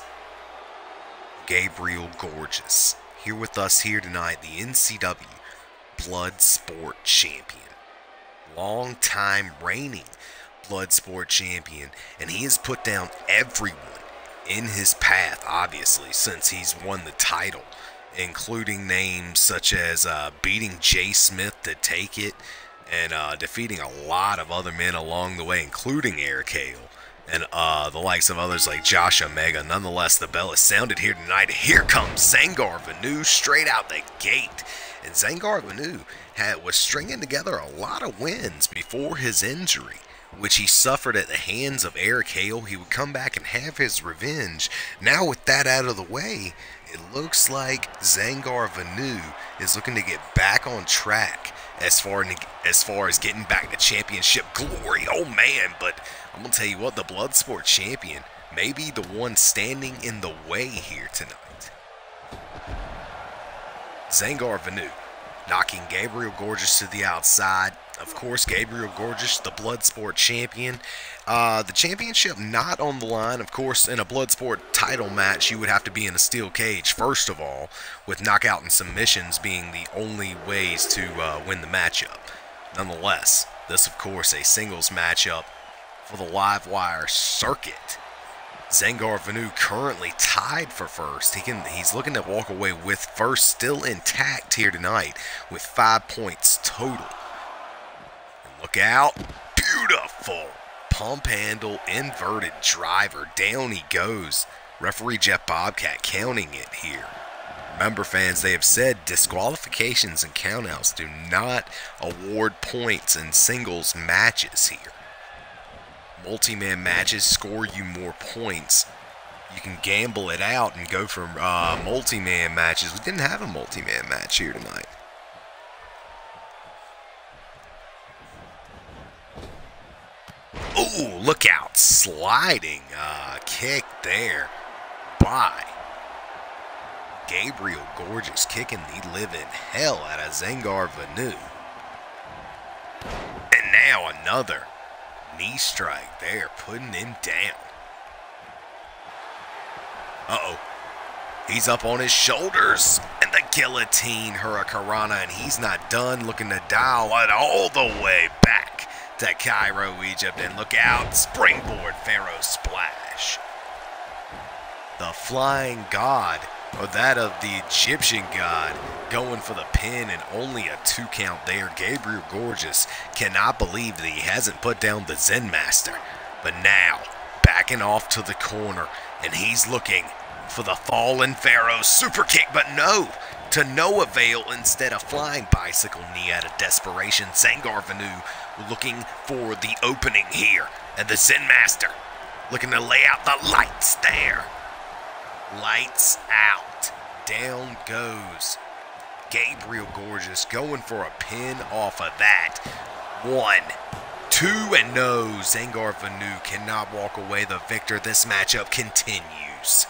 Gabriel Gorgeous here with us here tonight, the N C W Bloodsport Champion. Long-time reigning Bloodsport Champion, and he has put down everyone in his path, obviously, since he's won the title, including names such as uh, beating Jay Smith to take it, and uh, defeating a lot of other men along the way, including Eric Hale, and uh, the likes of others like Josh Omega. Nonetheless, the bell is sounded here tonight. Here comes Zangar Vanu straight out the gate. And Zangar Vanu had, was stringing together a lot of wins before his injury, which he suffered at the hands of Eric Hale. He would come back and have his revenge. Now with that out of the way, it looks like Zangar Vanu is looking to get back on track as far, as far as getting back to championship glory. Oh man, but I'm going to tell you what, the Bloodsport Champion may be the one standing in the way here tonight. Zangar Vanu knocking Gabriel Gorgeous to the outside. Of course, Gabriel Gorgeous, the Bloodsport Champion. Uh, the championship not on the line. Of course, in a Bloodsport title match, you would have to be in a steel cage, first of all, with knockout and submissions being the only ways to uh, win the matchup. Nonetheless, this, of course, a singles matchup for the Livewire circuit. Zangar Vanu currently tied for first. He can, he's looking to walk away with first still intact here tonight with five points total. And look out. Beautiful pump handle, inverted driver. Down he goes. Referee Jeff Bobcat counting it here. Remember, fans, they have said disqualifications and countouts do not award points in singles matches here. Multi-man matches score you more points. You can gamble it out and go for uh, multi-man matches. We didn't have a multi-man match here tonight. Oh, look out. Sliding uh, kick there by. Gabriel Gorgeous kicking the living hell out of Zangar Vanu. And now another knee strike there, putting him down. Uh-oh. He's up on his shoulders. And the guillotine Hurricanrana, and he's not done, looking to dial it all the way back to Cairo, Egypt. And look out, springboard Pharaoh splash. The flying god, or that of the Egyptian god, going for the pin, and only a two count there. Gabriel Gorgeous cannot believe that he hasn't put down the Zen Master. But now, backing off to the corner, and he's looking for the fallen Pharaoh super kick, but no, to no avail. Instead, a flying bicycle knee out of desperation. Zangar Vanu looking for the opening here, and the Zen Master looking to lay out the lights there. Lights out. Down goes Gabriel Gorgeous, going for a pin off of that. One, two, and no. Zangar Vanu cannot walk away the victor. This matchup continues.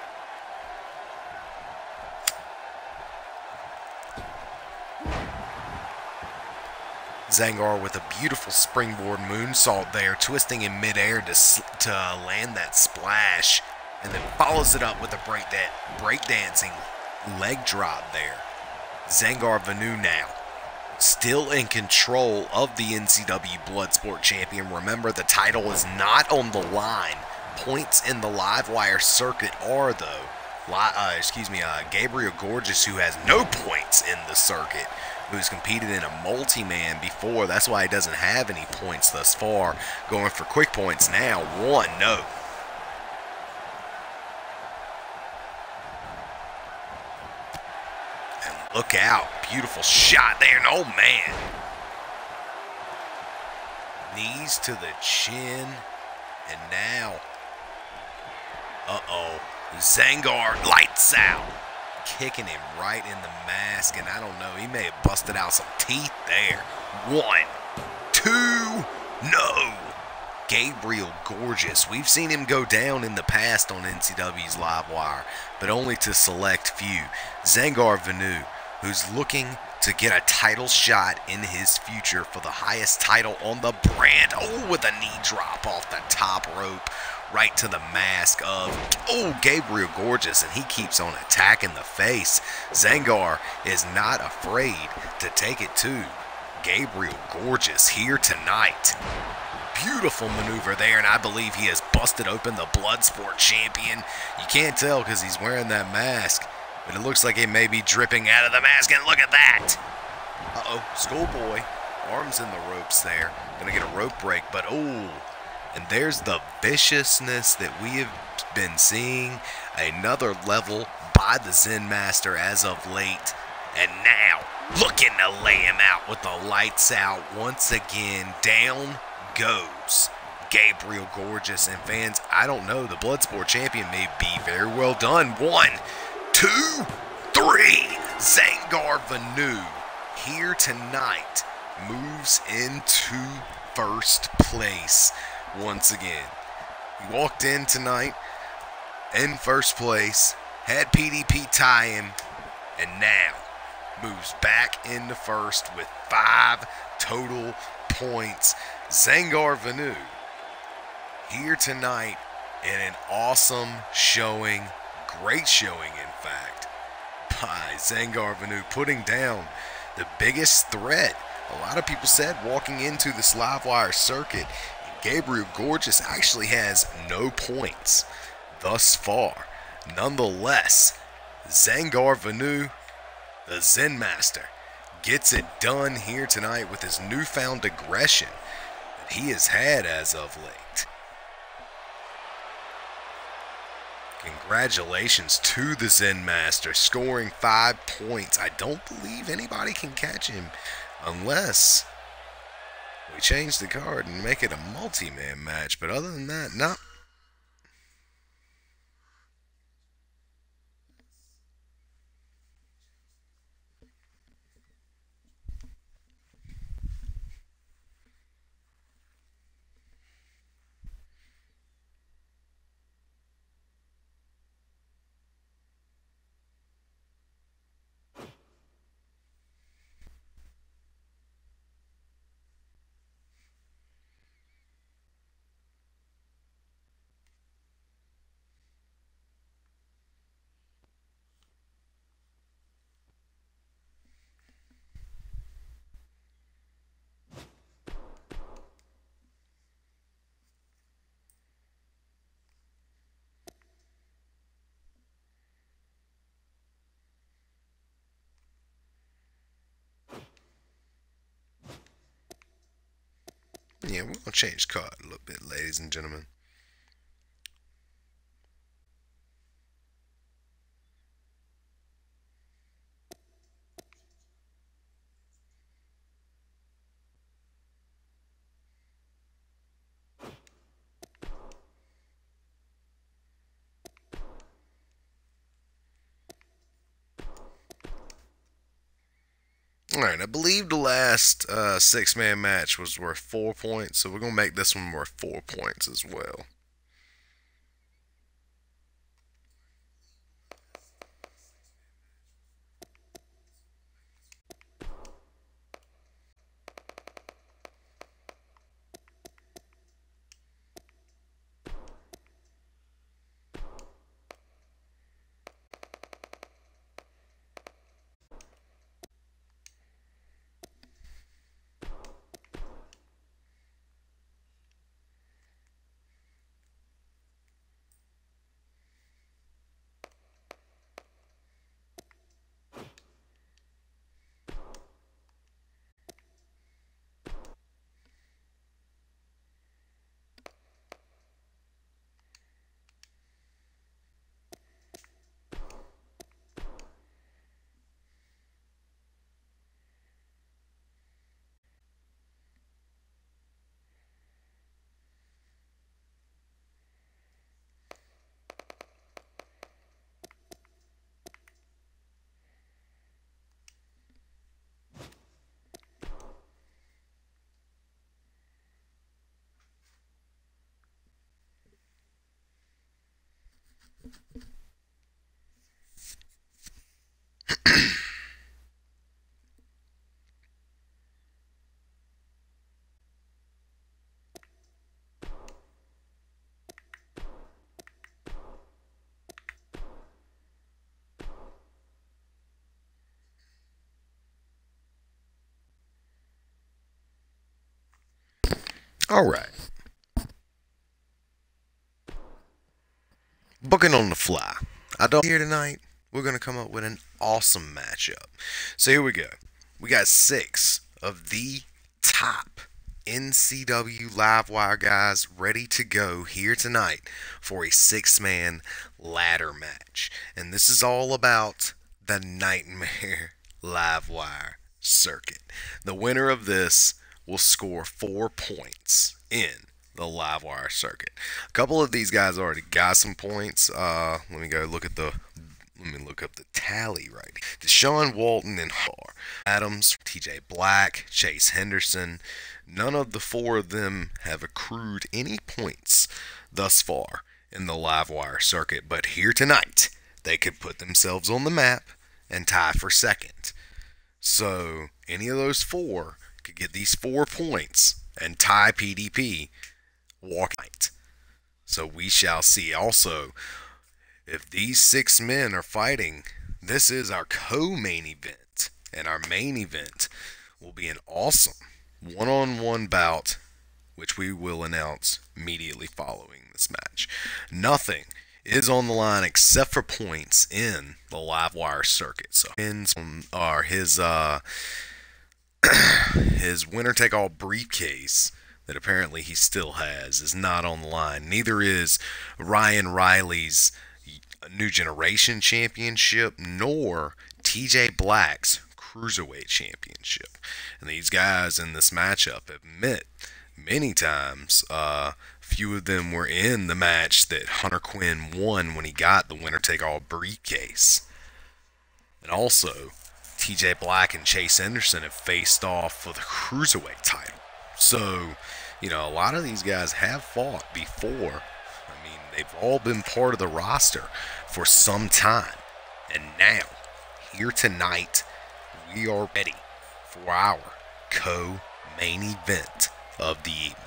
Zangar with a beautiful springboard moonsault there, twisting in midair to, to land that splash, and then follows it up with a break da breakdancing leg drop there. Zangar Vanu now still in control of the N C W Bloodsport Champion. Remember, the title is not on the line. Points in the live wire circuit are, though. Li uh, excuse me, uh, Gabriel Gorgeous, who has no points in the circuit, who's competed in a multi-man before. That's why he doesn't have any points thus far. Going for quick points now. One, no. And look out. Beautiful shot there. And oh, man. Knees to the chin. And now. Uh-oh. Zangar lights out. Kicking him right in the mask, and I don't know, he may have busted out some teeth there. One, two, no. Gabriel Gorgeous, we've seen him go down in the past on N C W's Live Wire, but only to select few. Zangar Vanu, who's looking to get a title shot in his future for the highest title on the brand. Oh, with a knee drop off the top rope. Right to the mask of, oh, Gabriel Gorgeous, and he keeps on attacking the face. Zangar is not afraid to take it to Gabriel Gorgeous here tonight. Beautiful maneuver there, and I believe he has busted open the Bloodsport Champion. You can't tell because he's wearing that mask, but it looks like it may be dripping out of the mask, and look at that. Uh-oh, Schoolboy, arms in the ropes there. Gonna get a rope break, but oh. And there's the viciousness that we have been seeing, another level by the Zen Master as of late. And now, looking to lay him out with the lights out once again. Down goes Gabriel Gorgeous. And fans, I don't know, the Bloodsport Champion may be very well done. One, two, three. Zangar Vanu here tonight moves into first place. Once again, he walked in tonight in first place, had P D P tie him, and now moves back into first with five total points. Zangar Vanu here tonight in an awesome showing, great showing in fact, by Zangar Vanu, putting down the biggest threat. A lot of people said walking into this live wire circuit, Gabriel Gorgeous actually has no points thus far. Nonetheless, Zangar Vanu, the Zen Master, gets it done here tonight with his newfound aggression that he has had as of late. Congratulations to the Zen Master, scoring five points. I don't believe anybody can catch him unless we change the card and make it a multi-man match, but other than that, no. Yeah, we're gonna change card a little bit, ladies and gentlemen. All right, I believe the last uh, six-man match was worth four points, so we're gonna make this one worth four points as well. All right. Booking on the fly. I don't here tonight. We're gonna come up with an awesome matchup. So here we go. We got six of the top N C W Livewire guys ready to go here tonight for a six-man ladder match, and this is all about the Nightmare Livewire circuit. The winner of this will score four points in the Livewire circuit. A couple of these guys already got some points. Uh, let me go look at the. Let me look up the tally right. Deshaun Walton and Har Adams, T J Black, Chase Henderson. None of the four of them have accrued any points thus far in the Livewire circuit, but here tonight they could put themselves on the map and tie for second. So any of those four could get these four points and tie P D P walk night. So we shall see. Also, if these six men are fighting, this is our co-main event, and our main event will be an awesome one-on-one bout, which we will announce immediately following this match. Nothing is on the line except for points in the Livewire circuit. So ends are his uh his winner-take-all briefcase that apparently he still has is not on the line. Neither is Ryan Riley's New Generation Championship, nor T J Black's Cruiserweight Championship. And these guys in this matchup have met many times. Uh, few of them were in the match that Hunter Quinn won when he got the winner-take-all briefcase. And also, T J Black and Chase Henderson have faced off for the Cruiserweight title. So, you know, a lot of these guys have fought before. I mean, they've all been part of the roster for some time. And now, here tonight, we are ready for our co-main event of the evening.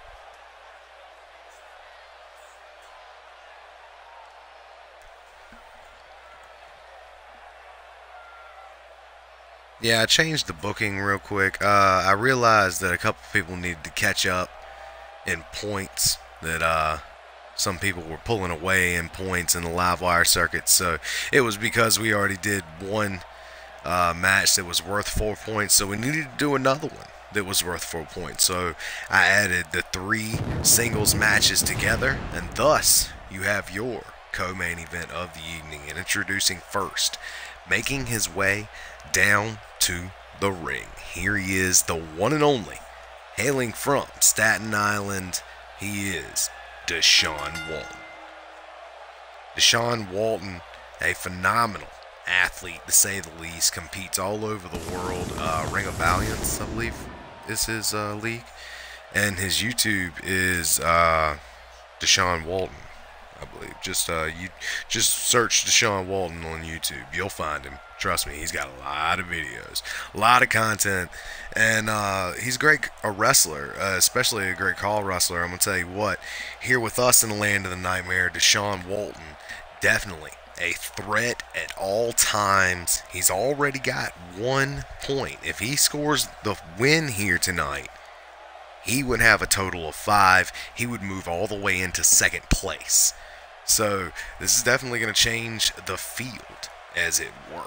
Yeah, I changed the booking real quick. Uh, I realized that a couple people needed to catch up in points, that uh, some people were pulling away in points in the Livewire circuit. So it was because we already did one uh, match that was worth four points, so we needed to do another one. that was worth four points. So I added the three singles matches together, and thus you have your co-main event of the evening. And introducing first, making his way down to the ring, here he is, the one and only, hailing from Staten Island, he is Deshaun Walton. Deshaun Walton, a phenomenal athlete to say the least, competes all over the world. Uh, Ring of Valiance, I believe, is his uh, league, and his YouTube is uh, Deshaun Walton, I believe. Just uh, you just search Deshaun Walton on YouTube, you'll find him. Trust me, he's got a lot of videos, a lot of content, and uh, he's a great a wrestler, uh, especially a great call wrestler. I'm gonna tell you what, here with us in the land of the nightmare, Deshaun Walton, definitely a threat at all times. He's already got one point. If he scores the win here tonight, he would have a total of five. He would move all the way into second place. So this is definitely going to change the field, as it were.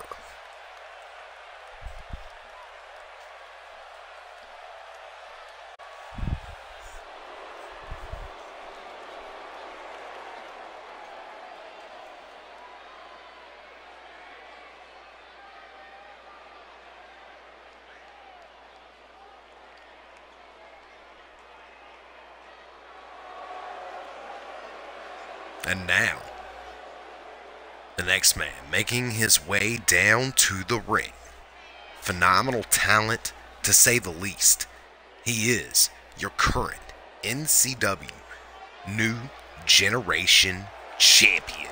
And now, the next man making his way down to the ring. Phenomenal talent, to say the least. He is your current N C W New Generation Champion,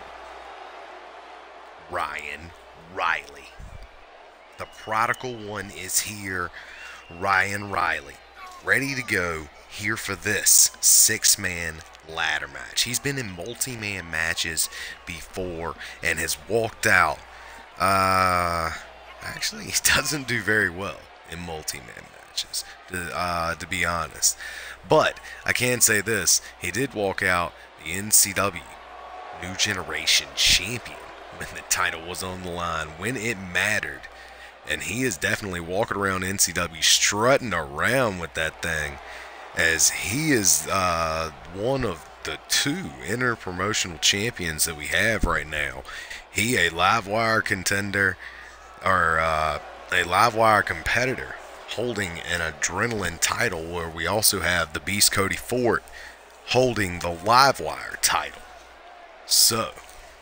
Ryan Riley. The prodigal one is here, Ryan Riley, ready to go here for this six-man ladder match. He's been in multi-man matches before and has walked out. Uh, actually, he doesn't do very well in multi-man matches, to, uh, to be honest. But I can say this, he did walk out the N C W New Generation Champion when the title was on the line, when it mattered. And he is definitely walking around N C W strutting around with that thing, as he is uh, one of the two inter-promotional champions that we have right now. He a live wire contender, or uh, a live wire competitor, holding an adrenaline title, where we also have the Beast Cody Fort holding the live wire title. So,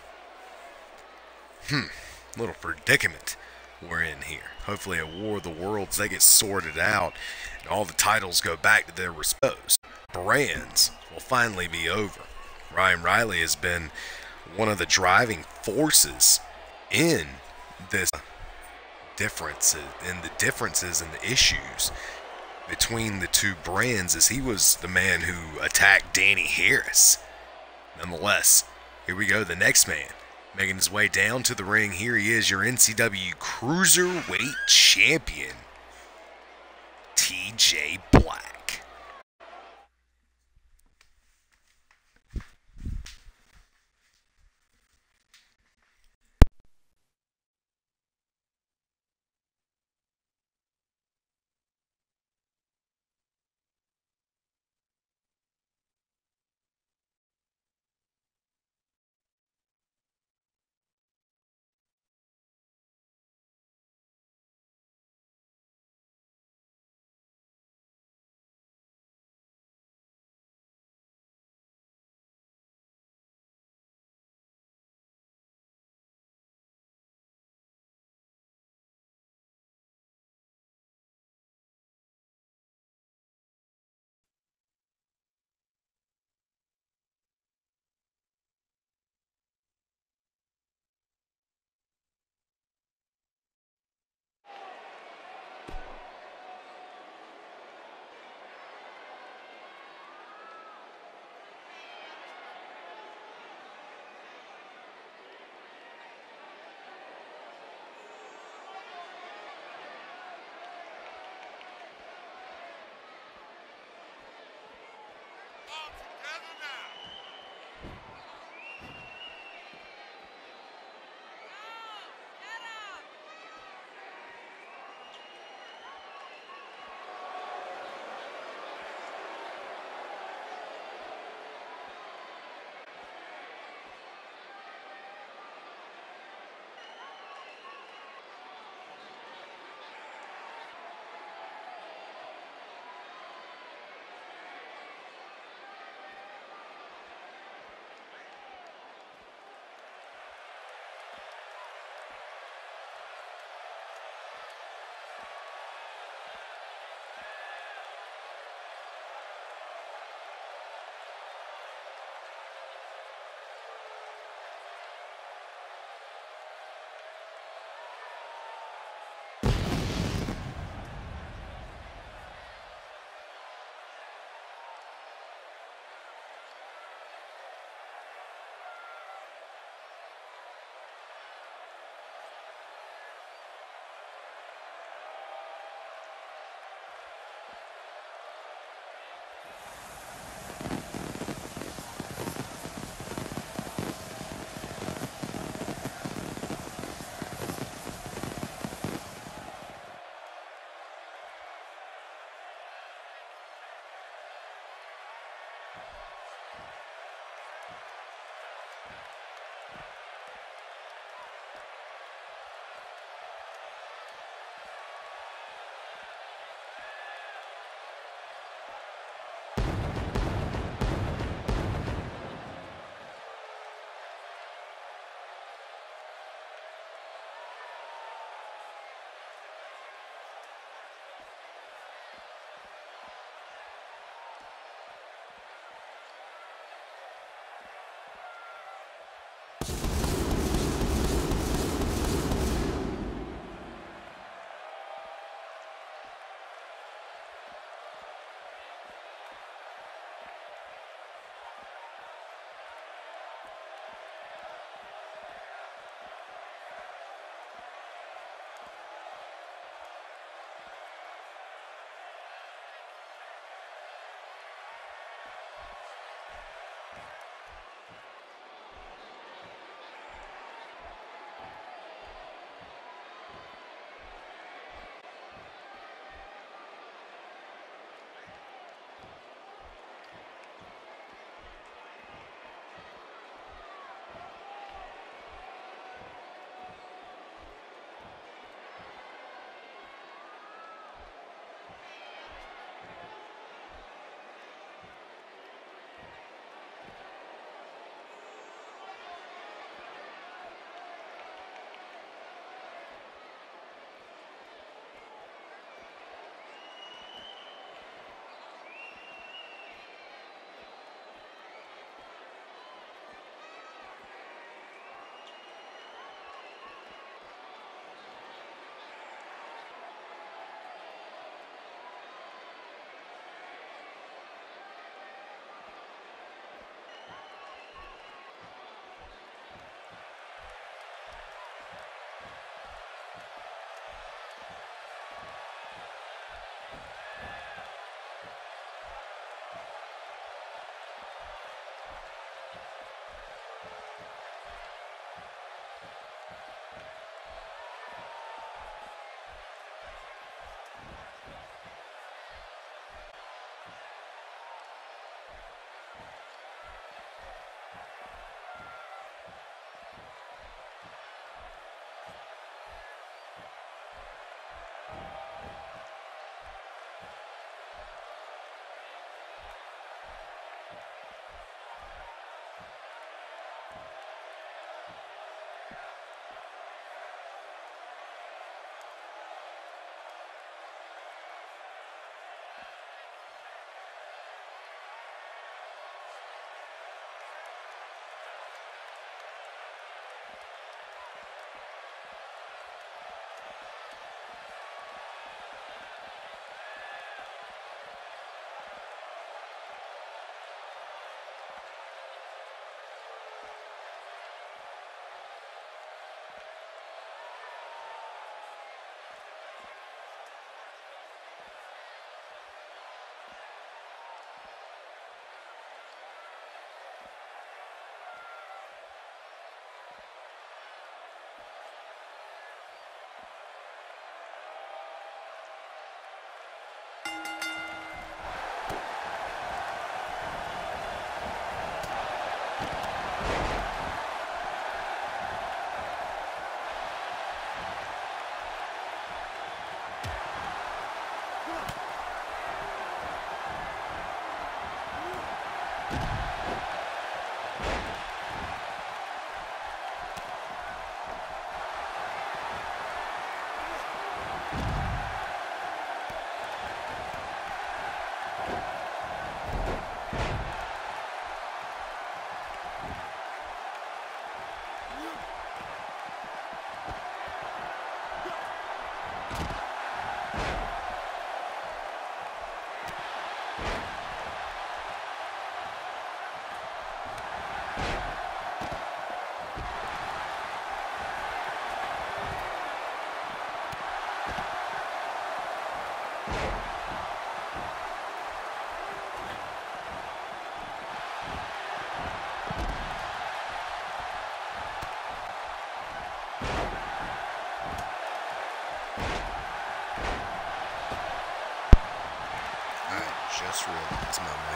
hmm, little predicament we're in here. Hopefully at War of the Worlds they get sorted out and all the titles go back to their respective brands will finally be over. Ryan Riley has been one of the driving forces in this differences in the differences and the issues between the two brands, as he was the man who attacked Danny Harris. Nonetheless, here we go, the next man making his way down to the ring. Here he is, your N C W Cruiserweight Champion, T J Black.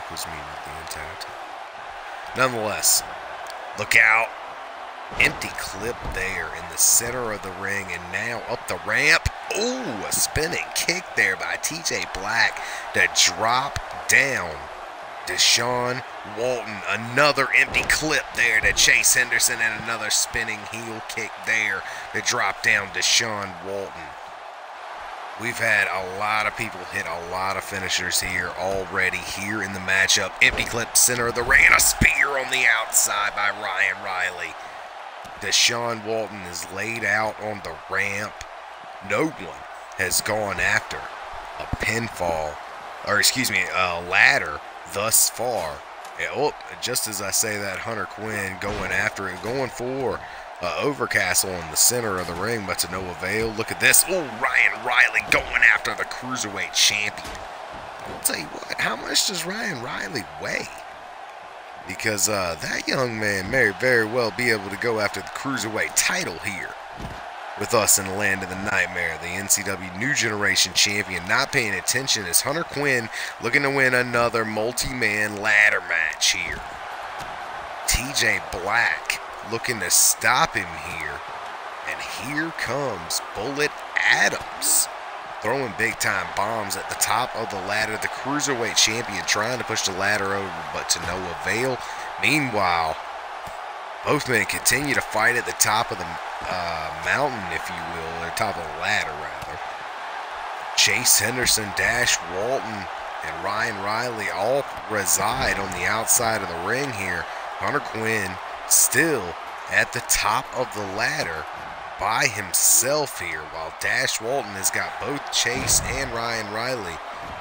Black was muted the entire time. Nonetheless, look out. Empty clip there in the center of the ring, and now up the ramp. Ooh, a spinning kick there by T J Black to drop down Deshaun Walton. Another empty clip there to Chase Henderson, and another spinning heel kick there to drop down Deshaun Walton. We've had a lot of people hit a lot of finishers here already here in the matchup. Empty clip, center of the ring, and a spear on the outside by Ryan Riley. Deshaun Walton is laid out on the ramp. No one has gone after a pinfall, or excuse me, a ladder thus far. And, oh, just as I say that, Hunter Quinn going after it, going for uh, Overcastle in the center of the ring, but to no avail. Look at this. Oh, Ryan Riley going after the Cruiserweight Champion. I'll tell you what, how much does Ryan Riley weigh? Because uh, that young man may very well be able to go after the Cruiserweight title here with us in the Land of the Nightmare. The N C W New Generation Champion not paying attention as Hunter Quinn looking to win another multi-man ladder match here. T J Black looking to stop him here. And here comes Bullet Adams, throwing big-time bombs at the top of the ladder. The Cruiserweight Champion trying to push the ladder over, but to no avail. Meanwhile, both men continue to fight at the top of the uh, mountain, if you will, or top of the ladder, rather. Chase Henderson, Dash Walton, and Ryan Riley all reside on the outside of the ring here. Hunter Quinn still at the top of the ladder by himself here, while Dash Walton has got both Chase and Ryan Riley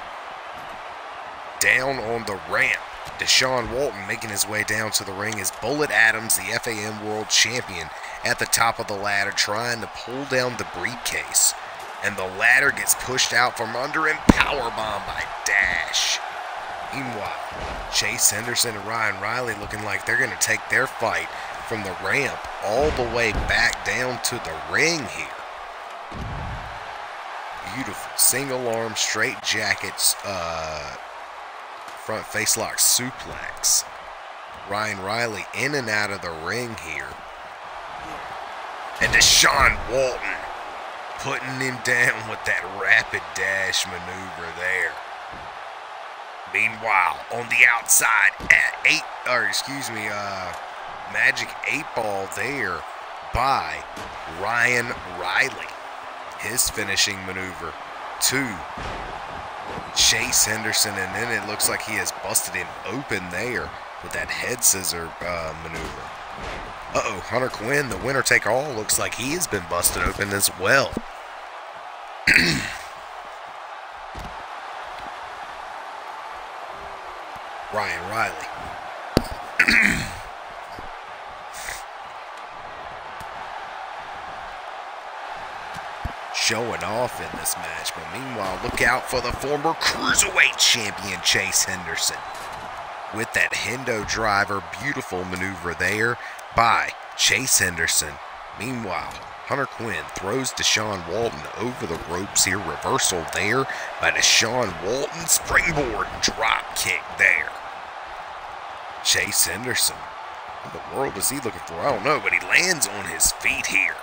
down on the ramp. Deshaun Walton making his way down to the ring as Bullet Adams, the F A M World Champion, at the top of the ladder trying to pull down the briefcase. And the ladder gets pushed out from under him, powerbomb by Dash. Meanwhile, Chase Henderson and Ryan Riley looking like they're going to take their fight from the ramp all the way back down to the ring here. Beautiful single arm straight jackets, uh, front face lock suplex. Ryan Riley in and out of the ring here. And Deshaun Walton putting him down with that rapid dash maneuver there. Meanwhile, on the outside at eight, or excuse me, uh, Magic eight Ball there by Ryan Riley. His finishing maneuver to Chase Henderson, and then it looks like he has busted him open there with that head scissor uh, maneuver. Uh-oh, Hunter Quinn, the winner take all, looks like he has been busted open as well. Ryan Riley. Showing off in this match, but meanwhile, look out for the former Cruiserweight Champion Chase Henderson with that Hendo Driver, beautiful maneuver there by Chase Henderson. Meanwhile, Hunter Quinn throws Deshaun Walton over the ropes here, reversal there by Deshaun Walton, springboard drop kick there. Chase Henderson, what in the world is he looking for? I don't know, but he lands on his feet here.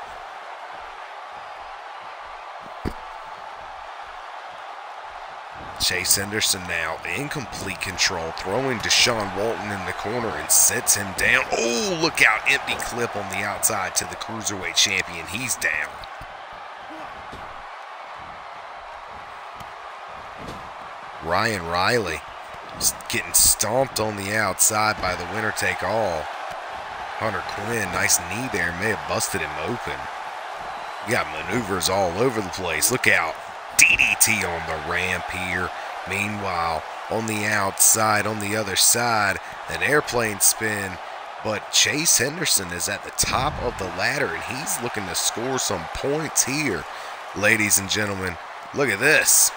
Chase Henderson now in complete control, throwing Deshaun Walton in the corner and sets him down. Oh, look out, empty clip on the outside to the Cruiserweight Champion. He's down. Ryan Riley getting stomped on the outside by the winner take all. Hunter Quinn, nice knee there, may have busted him open. You got maneuvers all over the place. Look out. D D T on the ramp here. Meanwhile, on the outside, on the other side, an airplane spin. But Chase Henderson is at the top of the ladder, and he's looking to score some points here. Ladies and gentlemen, look at this.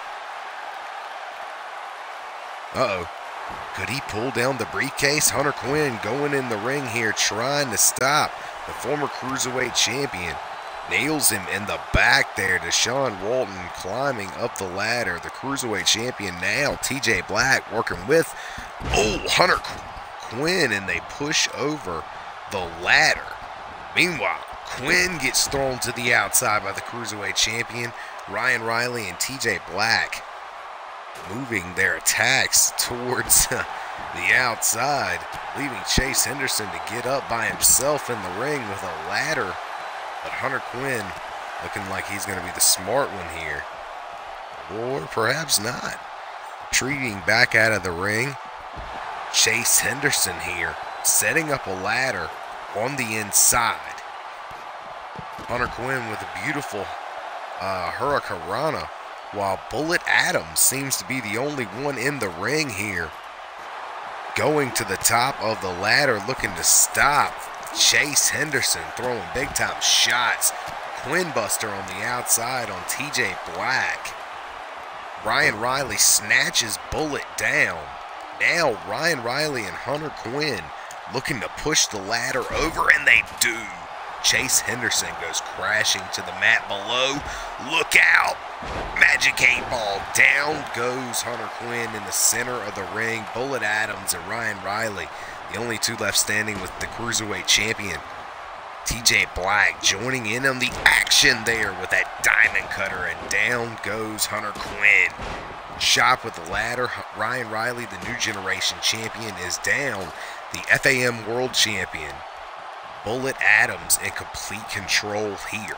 Uh-oh. Could he pull down the briefcase? Hunter Quinn going in the ring here, trying to stop the former Cruiserweight Champion. Nails him in the back there. Deshaun Walton climbing up the ladder. The Cruiserweight Champion now, T J Black, working with Oh, Hunter Quinn, and they push over the ladder. Meanwhile, Quinn gets thrown to the outside by the Cruiserweight Champion. Ryan Riley and T J Black moving their attacks towards uh, the outside, leaving Chase Henderson to get up by himself in the ring with a ladder. But Hunter Quinn looking like he's going to be the smart one here. Or perhaps not. Retreating back out of the ring. Chase Henderson here, setting up a ladder on the inside. Hunter Quinn with a beautiful uh, Hurricanrana, while Bullet Adams seems to be the only one in the ring here. Going to the top of the ladder, looking to stop Chase Henderson, throwing big-time shots. Quinn Buster on the outside on T J Black. Ryan Riley snatches Bullet down. Now Ryan Riley and Hunter Quinn looking to push the ladder over, and they do. Chase Henderson goes crashing to the mat below. Look out! Magic eight Ball. Down goes Hunter Quinn in the center of the ring. Bullet Adams and Ryan Riley, the only two left standing with the Cruiserweight Champion. T J Black joining in on the action there with that diamond cutter, and down goes Hunter Quinn. Shot with the ladder. Ryan Riley, the New Generation Champion, is down. The F A M World Champion, Bullet Adams, in complete control here.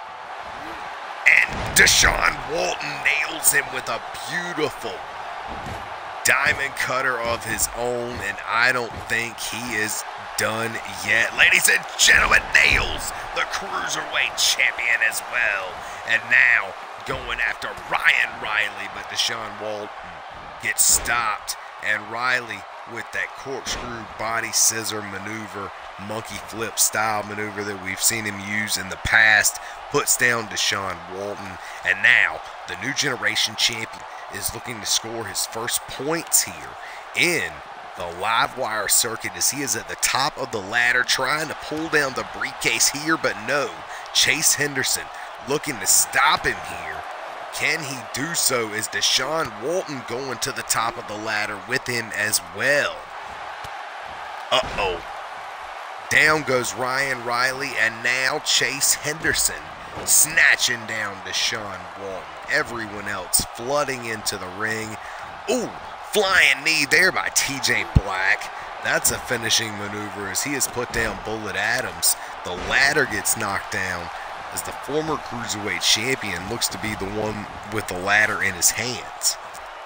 And Deshaun Walton nails him with a beautiful diamond cutter of his own, and I don't think he is done yet. Ladies and gentlemen, nails the Cruiserweight Champion as well. And now going after Ryan Riley, but Deshaun Walton gets stopped, and Riley with that corkscrew body scissor maneuver, monkey flip style maneuver that we've seen him use in the past, puts down Deshaun Walton. And now the New Generation Champion is looking to score his first points here in the live wire circuit, as he is at the top of the ladder trying to pull down the briefcase here, but no. Chase Henderson looking to stop him here. Can he do so? Is Deshaun Walton going to the top of the ladder with him as well? Uh-oh. Down goes Ryan Riley, and now Chase Henderson snatching down Deshaun Walton. Everyone else flooding into the ring. Ooh, flying knee there by T J Black. That's a finishing maneuver as he has put down Bullet Adams. The ladder gets knocked down as the former Cruiserweight Champion looks to be the one with the ladder in his hands.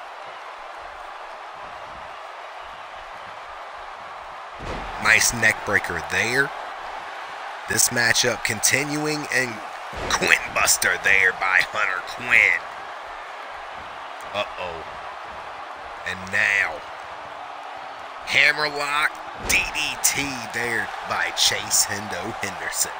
Nice neck breaker there. This matchup continuing, and Quinn Buster there by Hunter Quinn. Uh-oh. And now, Hammerlock D D T there by Chase Hendo Henderson.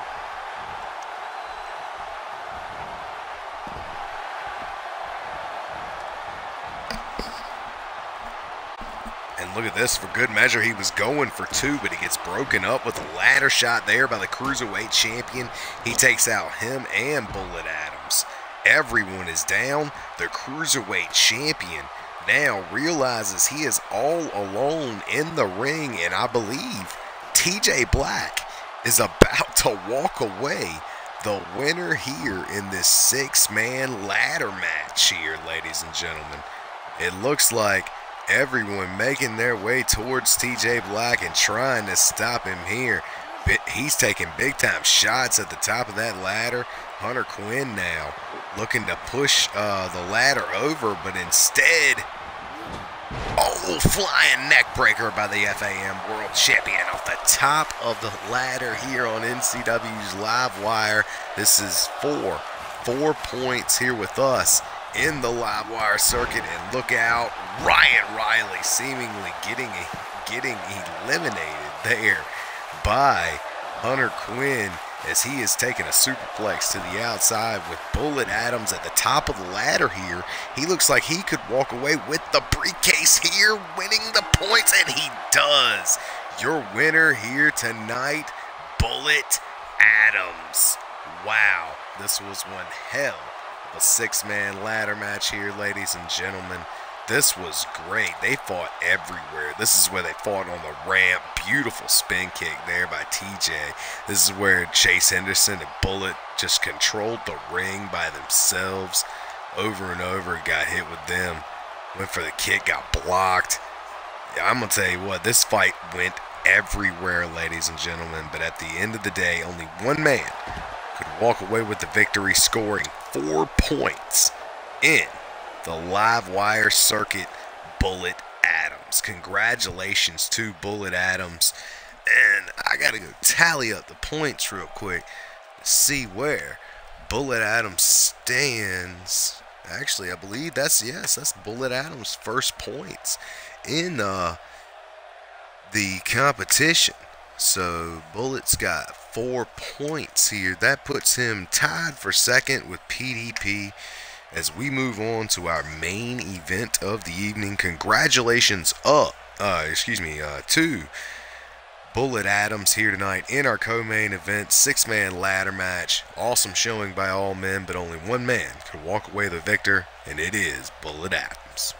And look at this, for good measure, he was going for two, but he gets broken up with a ladder shot there by the Cruiserweight Champion. He takes out him and Bullet Adams. Everyone is down. The Cruiserweight Champion now realizes he is all alone in the ring, and I believe T J Black is about to walk away the winner here in this six-man ladder match here, ladies and gentlemen. It looks like everyone making their way towards T J Black and trying to stop him here. He's taking big-time shots at the top of that ladder. Hunter Quinn now looking to push uh, the ladder over, but instead, oh, flying neck breaker by the F A M World Champion off the top of the ladder here on N C W's Live Wire. This is four, four points here with us in the live wire circuit, and look out, Ryan Riley seemingly getting getting eliminated there by Hunter Quinn, as he is taking a superplex to the outside with Bullet Adams at the top of the ladder here. He looks like he could walk away with the briefcase here, winning the points, and he does. Your winner here tonight, Bullet Adams. Wow, this was one hell of a six-man ladder match here, ladies and gentlemen. This was great. They fought everywhere. This is where they fought on the ramp. Beautiful spin kick there by T J. This is where Chase Henderson and Bullet just controlled the ring by themselves over and over. Got hit with them. Went for the kick, got blocked. Yeah, I'm going to tell you what, this fight went everywhere, ladies and gentlemen. But at the end of the day, only one man could walk away with the victory, scoring four points in the live wire circuit, Bullet Adams. Congratulations to Bullet Adams. And I got to go tally up the points real quick to see where Bullet Adams stands. Actually, I believe that's, yes, that's Bullet Adams' first points in uh, the competition. So Bullet's got four points here. That puts him tied for second with P D P. As we move on to our main event of the evening, congratulations up, uh, excuse me, uh, to Bullet Adams here tonight in our co-main event, six-man ladder match. Awesome showing by all men, but only one man could walk away the victor, and it is Bullet Adams.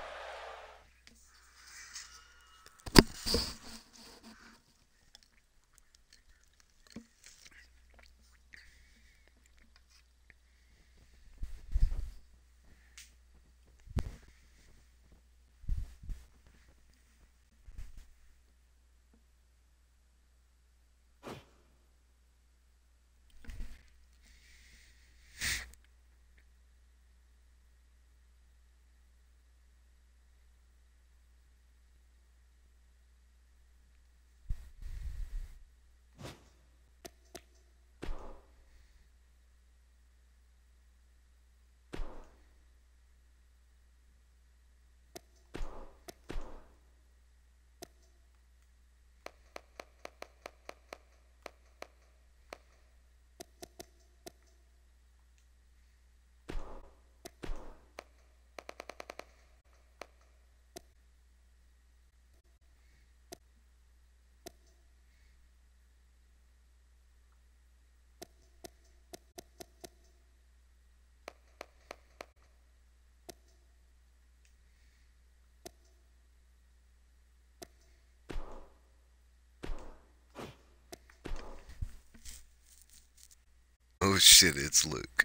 Oh shit, it's Luke.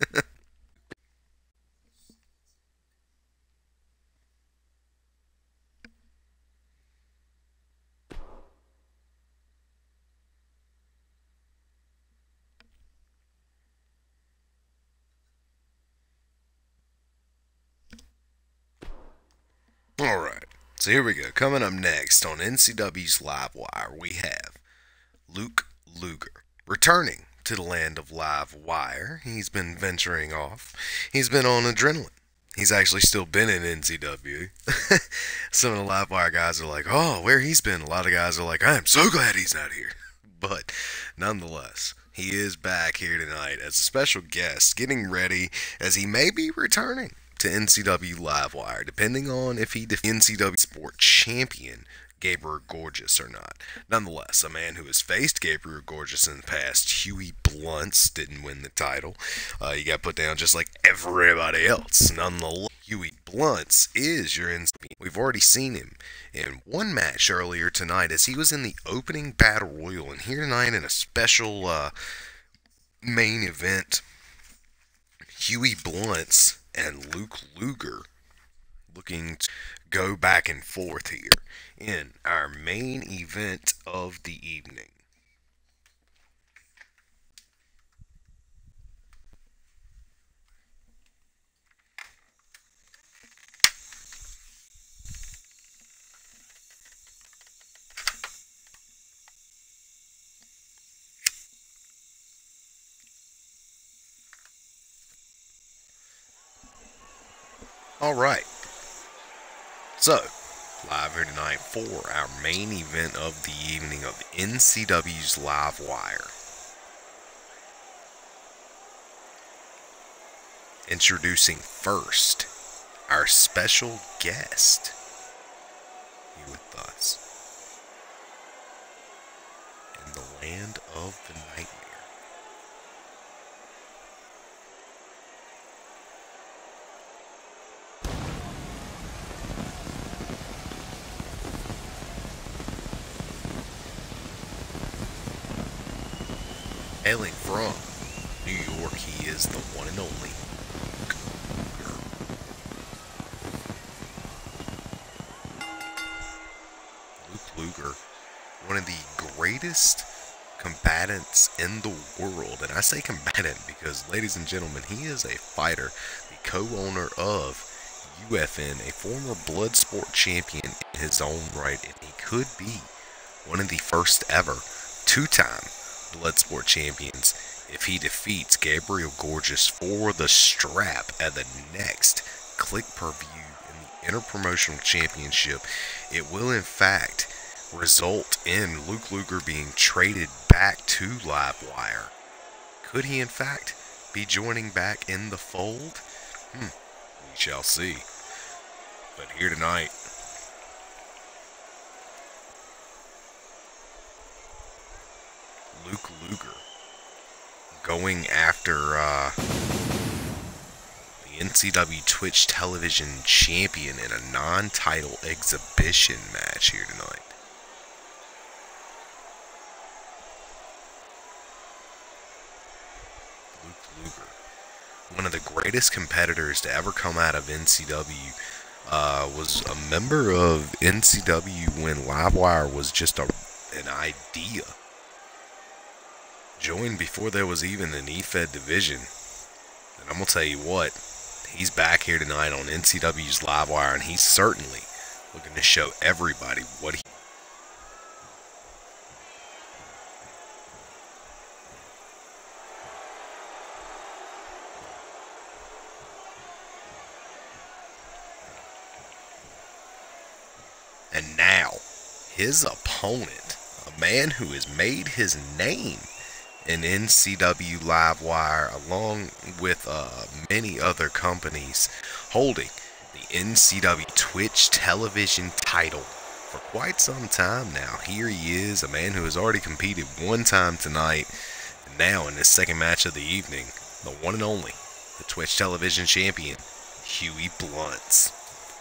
Alright, so here we go. Coming up next on N C W's Livewire, we have Luke Luger returning to the land of Live Wire. He's been venturing off. He's been on adrenaline. He's actually still been in N C W. Some of the Live Wire guys are like, oh, where he's been. A lot of guys are like, I am so glad he's not here. But nonetheless, he is back here tonight as a special guest, getting ready as he may be returning to N C W Livewire, depending on if he defeats N C W Sport Champion Gabriel Gorgeous or not. Nonetheless, a man who has faced Gabriel Gorgeous in the past, Huey Blunts, didn't win the title. Uh, you got put down just like everybody else. Nonetheless, Huey Blunts is your N C W. We've already seen him in one match earlier tonight as he was in the opening Battle Royal, and here tonight in a special uh, main event, Huey Blunts and Luke Luger looking to go back and forth here in our main event of the evening. All right. So, live here tonight for our main event of the evening of N C W's Livewire. Introducing first our special guest here with us in the land of the nightmare. Hailing from New York, he is the one and only Luke Luger, one of the greatest combatants in the world. And I say combatant because, ladies and gentlemen, he is a fighter, the co-owner of U F N, a former Bloodsport champion in his own right, and he could be one of the first ever two-time Bloodsport champions if he defeats Gabriel Gorgeous for the strap at the next Click Per View in the Interpromotional Championship. It will, in fact, result in Luke Luger being traded back to Livewire. Could he, in fact, be joining back in the fold? Hmm, we shall see. But here tonight, Luke Luger going after uh, the N C W Twitch Television Champion in a non-title exhibition match here tonight. Luke Luger, one of the greatest competitors to ever come out of N C W, uh, was a member of N C W when Livewire was just a, an idea. Joined before there was even an E F E D division. And I'm going to tell you what, he's back here tonight on N C W's Livewire, and he's certainly looking to show everybody what he... And now, his opponent, a man who has made his name in N C W Livewire, along with uh, many other companies, holding the N C W Twitch Television title for quite some time now. Here he is, a man who has already competed one time tonight, and now in his second match of the evening, the one and only, the Twitch Television Champion, Huey Blunts.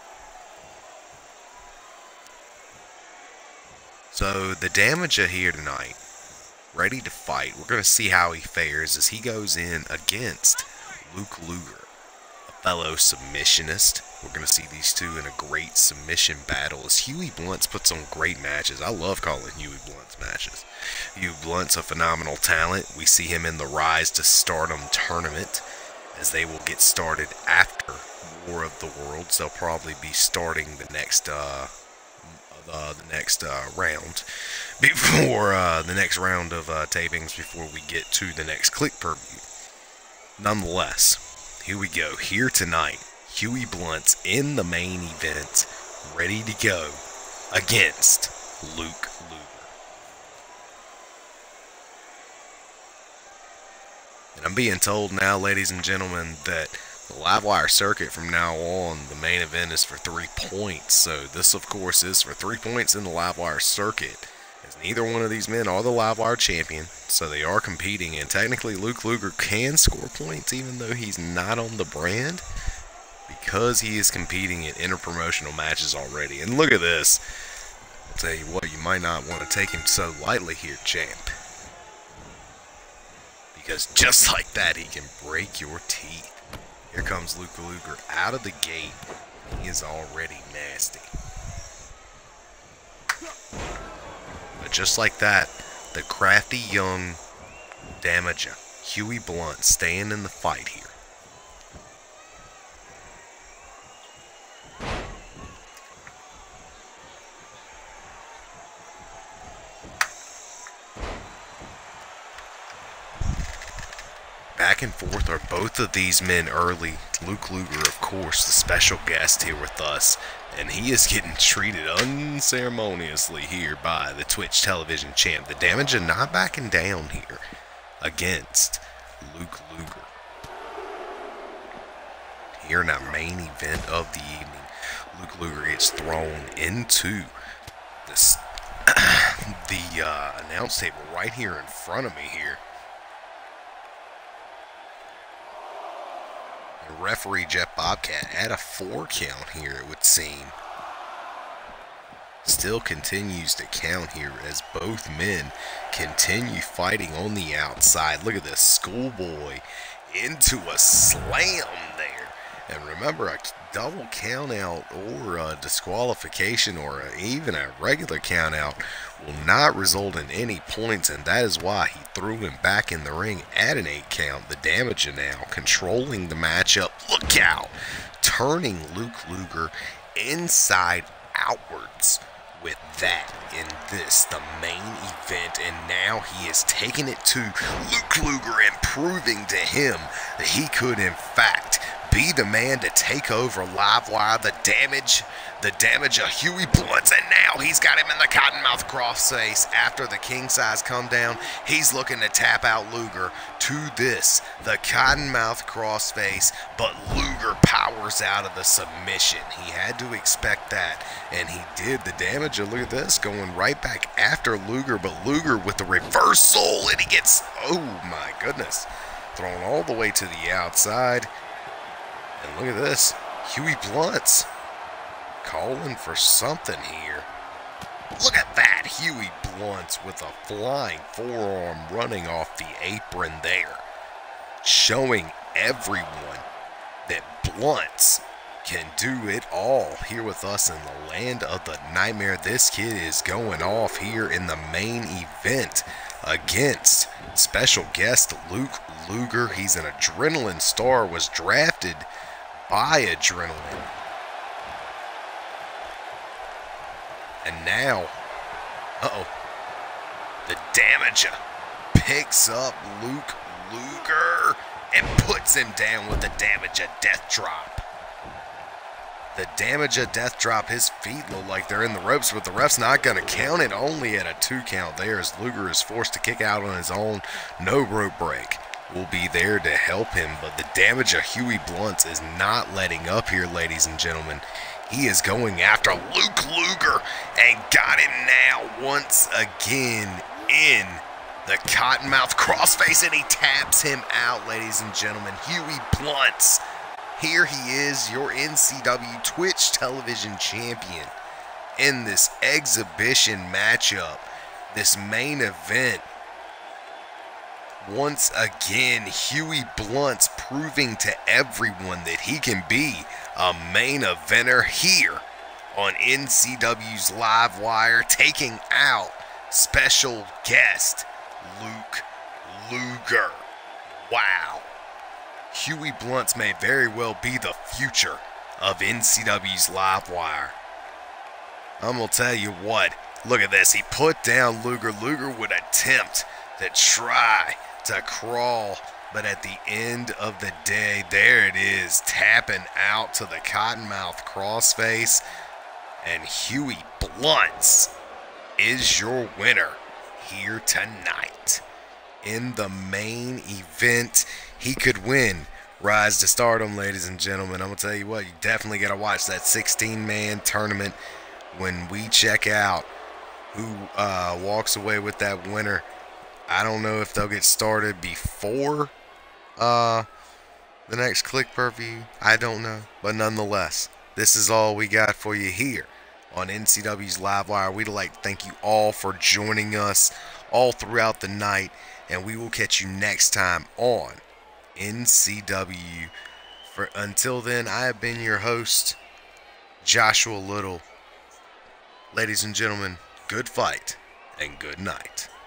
So the Damager here tonight, ready to fight. We're going to see how he fares as he goes in against Luke Luger, a fellow submissionist. We're going to see these two in a great submission battle as Huey Blunts puts on great matches. I love calling Huey Blunts matches. Huey Blunts a phenomenal talent. We see him in the Rise to Stardom tournament as they will get started after War of the Worlds. They'll probably be starting the next uh, uh, the next uh, round before uh, the next round of uh, tapings before we get to the next Click Per View. Nonetheless, here we go. Here tonight, Huey Blunts in the main event, ready to go against Luke Luger. And I'm being told now, ladies and gentlemen, that the Livewire circuit from now on, the main event is for three points. So this, of course, is for three points in the Livewire circuit, as neither one of these men are the Livewire champion. So they are competing, and technically Luke Luger can score points even though he's not on the brand, because he is competing in interpromotional matches already. And look at this. I'll tell you what, you might not want to take him so lightly here, champ. Because just like that, he can break your teeth. Here comes Luke Luger out of the gate. He is already nasty. But just like that, the crafty young Damager, Huey Blunt, staying in the fight here. Back and forth are both of these men early. Luke Luger, of course, the special guest here with us, and he is getting treated unceremoniously here by the Twitch Television champ. The Damager not backing down here against Luke Luger. Here in our main event of the evening, Luke Luger gets thrown into this the uh, announce table right here in front of me here. Referee Jeff Bobcat at a four count here, it would seem. still continues to count here as both men continue fighting on the outside. Look at this, Schoolboy into a slam there. And remember, a double count out or a disqualification or a, even a regular count out will not result in any points, and that is why he threw him back in the ring at an eight count. The Damager now controlling the matchup. Look out! Turning Luke Luger inside outwards with that in this, the main event, and now he is taking it to Luke Luger and proving to him that he could in fact be the man to take over Livewire. The damage, the damage of Huey Blunts, and now he's got him in the Cottonmouth crossface. After the king size come down, he's looking to tap out Luger to this, the Cottonmouth crossface, but Luger powers out of the submission. He had to expect that, and he did. The damage, look at this, going right back after Luger, but Luger with the reversal, and he gets, oh my goodness, thrown all the way to the outside. And look at this, Huey Blunts calling for something here. Look at that, Huey Blunts with a flying forearm running off the apron there, showing everyone that Blunts can do it all here with us in the land of the nightmare. This kid is going off here in the main event against special guest Luke Luger. He's an Adrenaline star, was drafted by Adrenaline. And now, uh-oh, the Damager picks up Luke Luger and puts him down with the Damager death drop. The Damager death drop, his feet look like they're in the ropes, but the ref's not going to count it, only at a two count there as Luger is forced to kick out on his own. No rope break will be there to help him, but the Damager Huey Blunts is not letting up here, ladies and gentlemen. He is going after Luke Luger and got him now once again in the Cottonmouth crossface, and he taps him out, ladies and gentlemen. Huey Blunts, here he is, your N C W Twitch television champion in this exhibition matchup, this main event. Once again, Huey Blunts proving to everyone that he can be a main eventer here on N C W's Livewire, taking out special guest Luke Luger. Wow. Huey Blunts may very well be the future of N C W's Livewire. I'm going to tell you what, look at this. He put down Luger. Luger would attempt to try to crawl, but at the end of the day, there it is, tapping out to the Cottonmouth crossface, and Huey Blunts is your winner here tonight. In the main event, he could win Rise to Stardom, ladies and gentlemen. I'm going to tell you what, you definitely got to watch that sixteen man tournament when we check out who uh, walks away with that winner. I don't know if they'll get started before uh, the next Click Per View. I don't know. But nonetheless, this is all we got for you here on N C W's Livewire. We'd like to thank you all for joining us all throughout the night, and we will catch you next time on N C W. For until then, I have been your host, Joshua Little. Ladies and gentlemen, good fight and good night.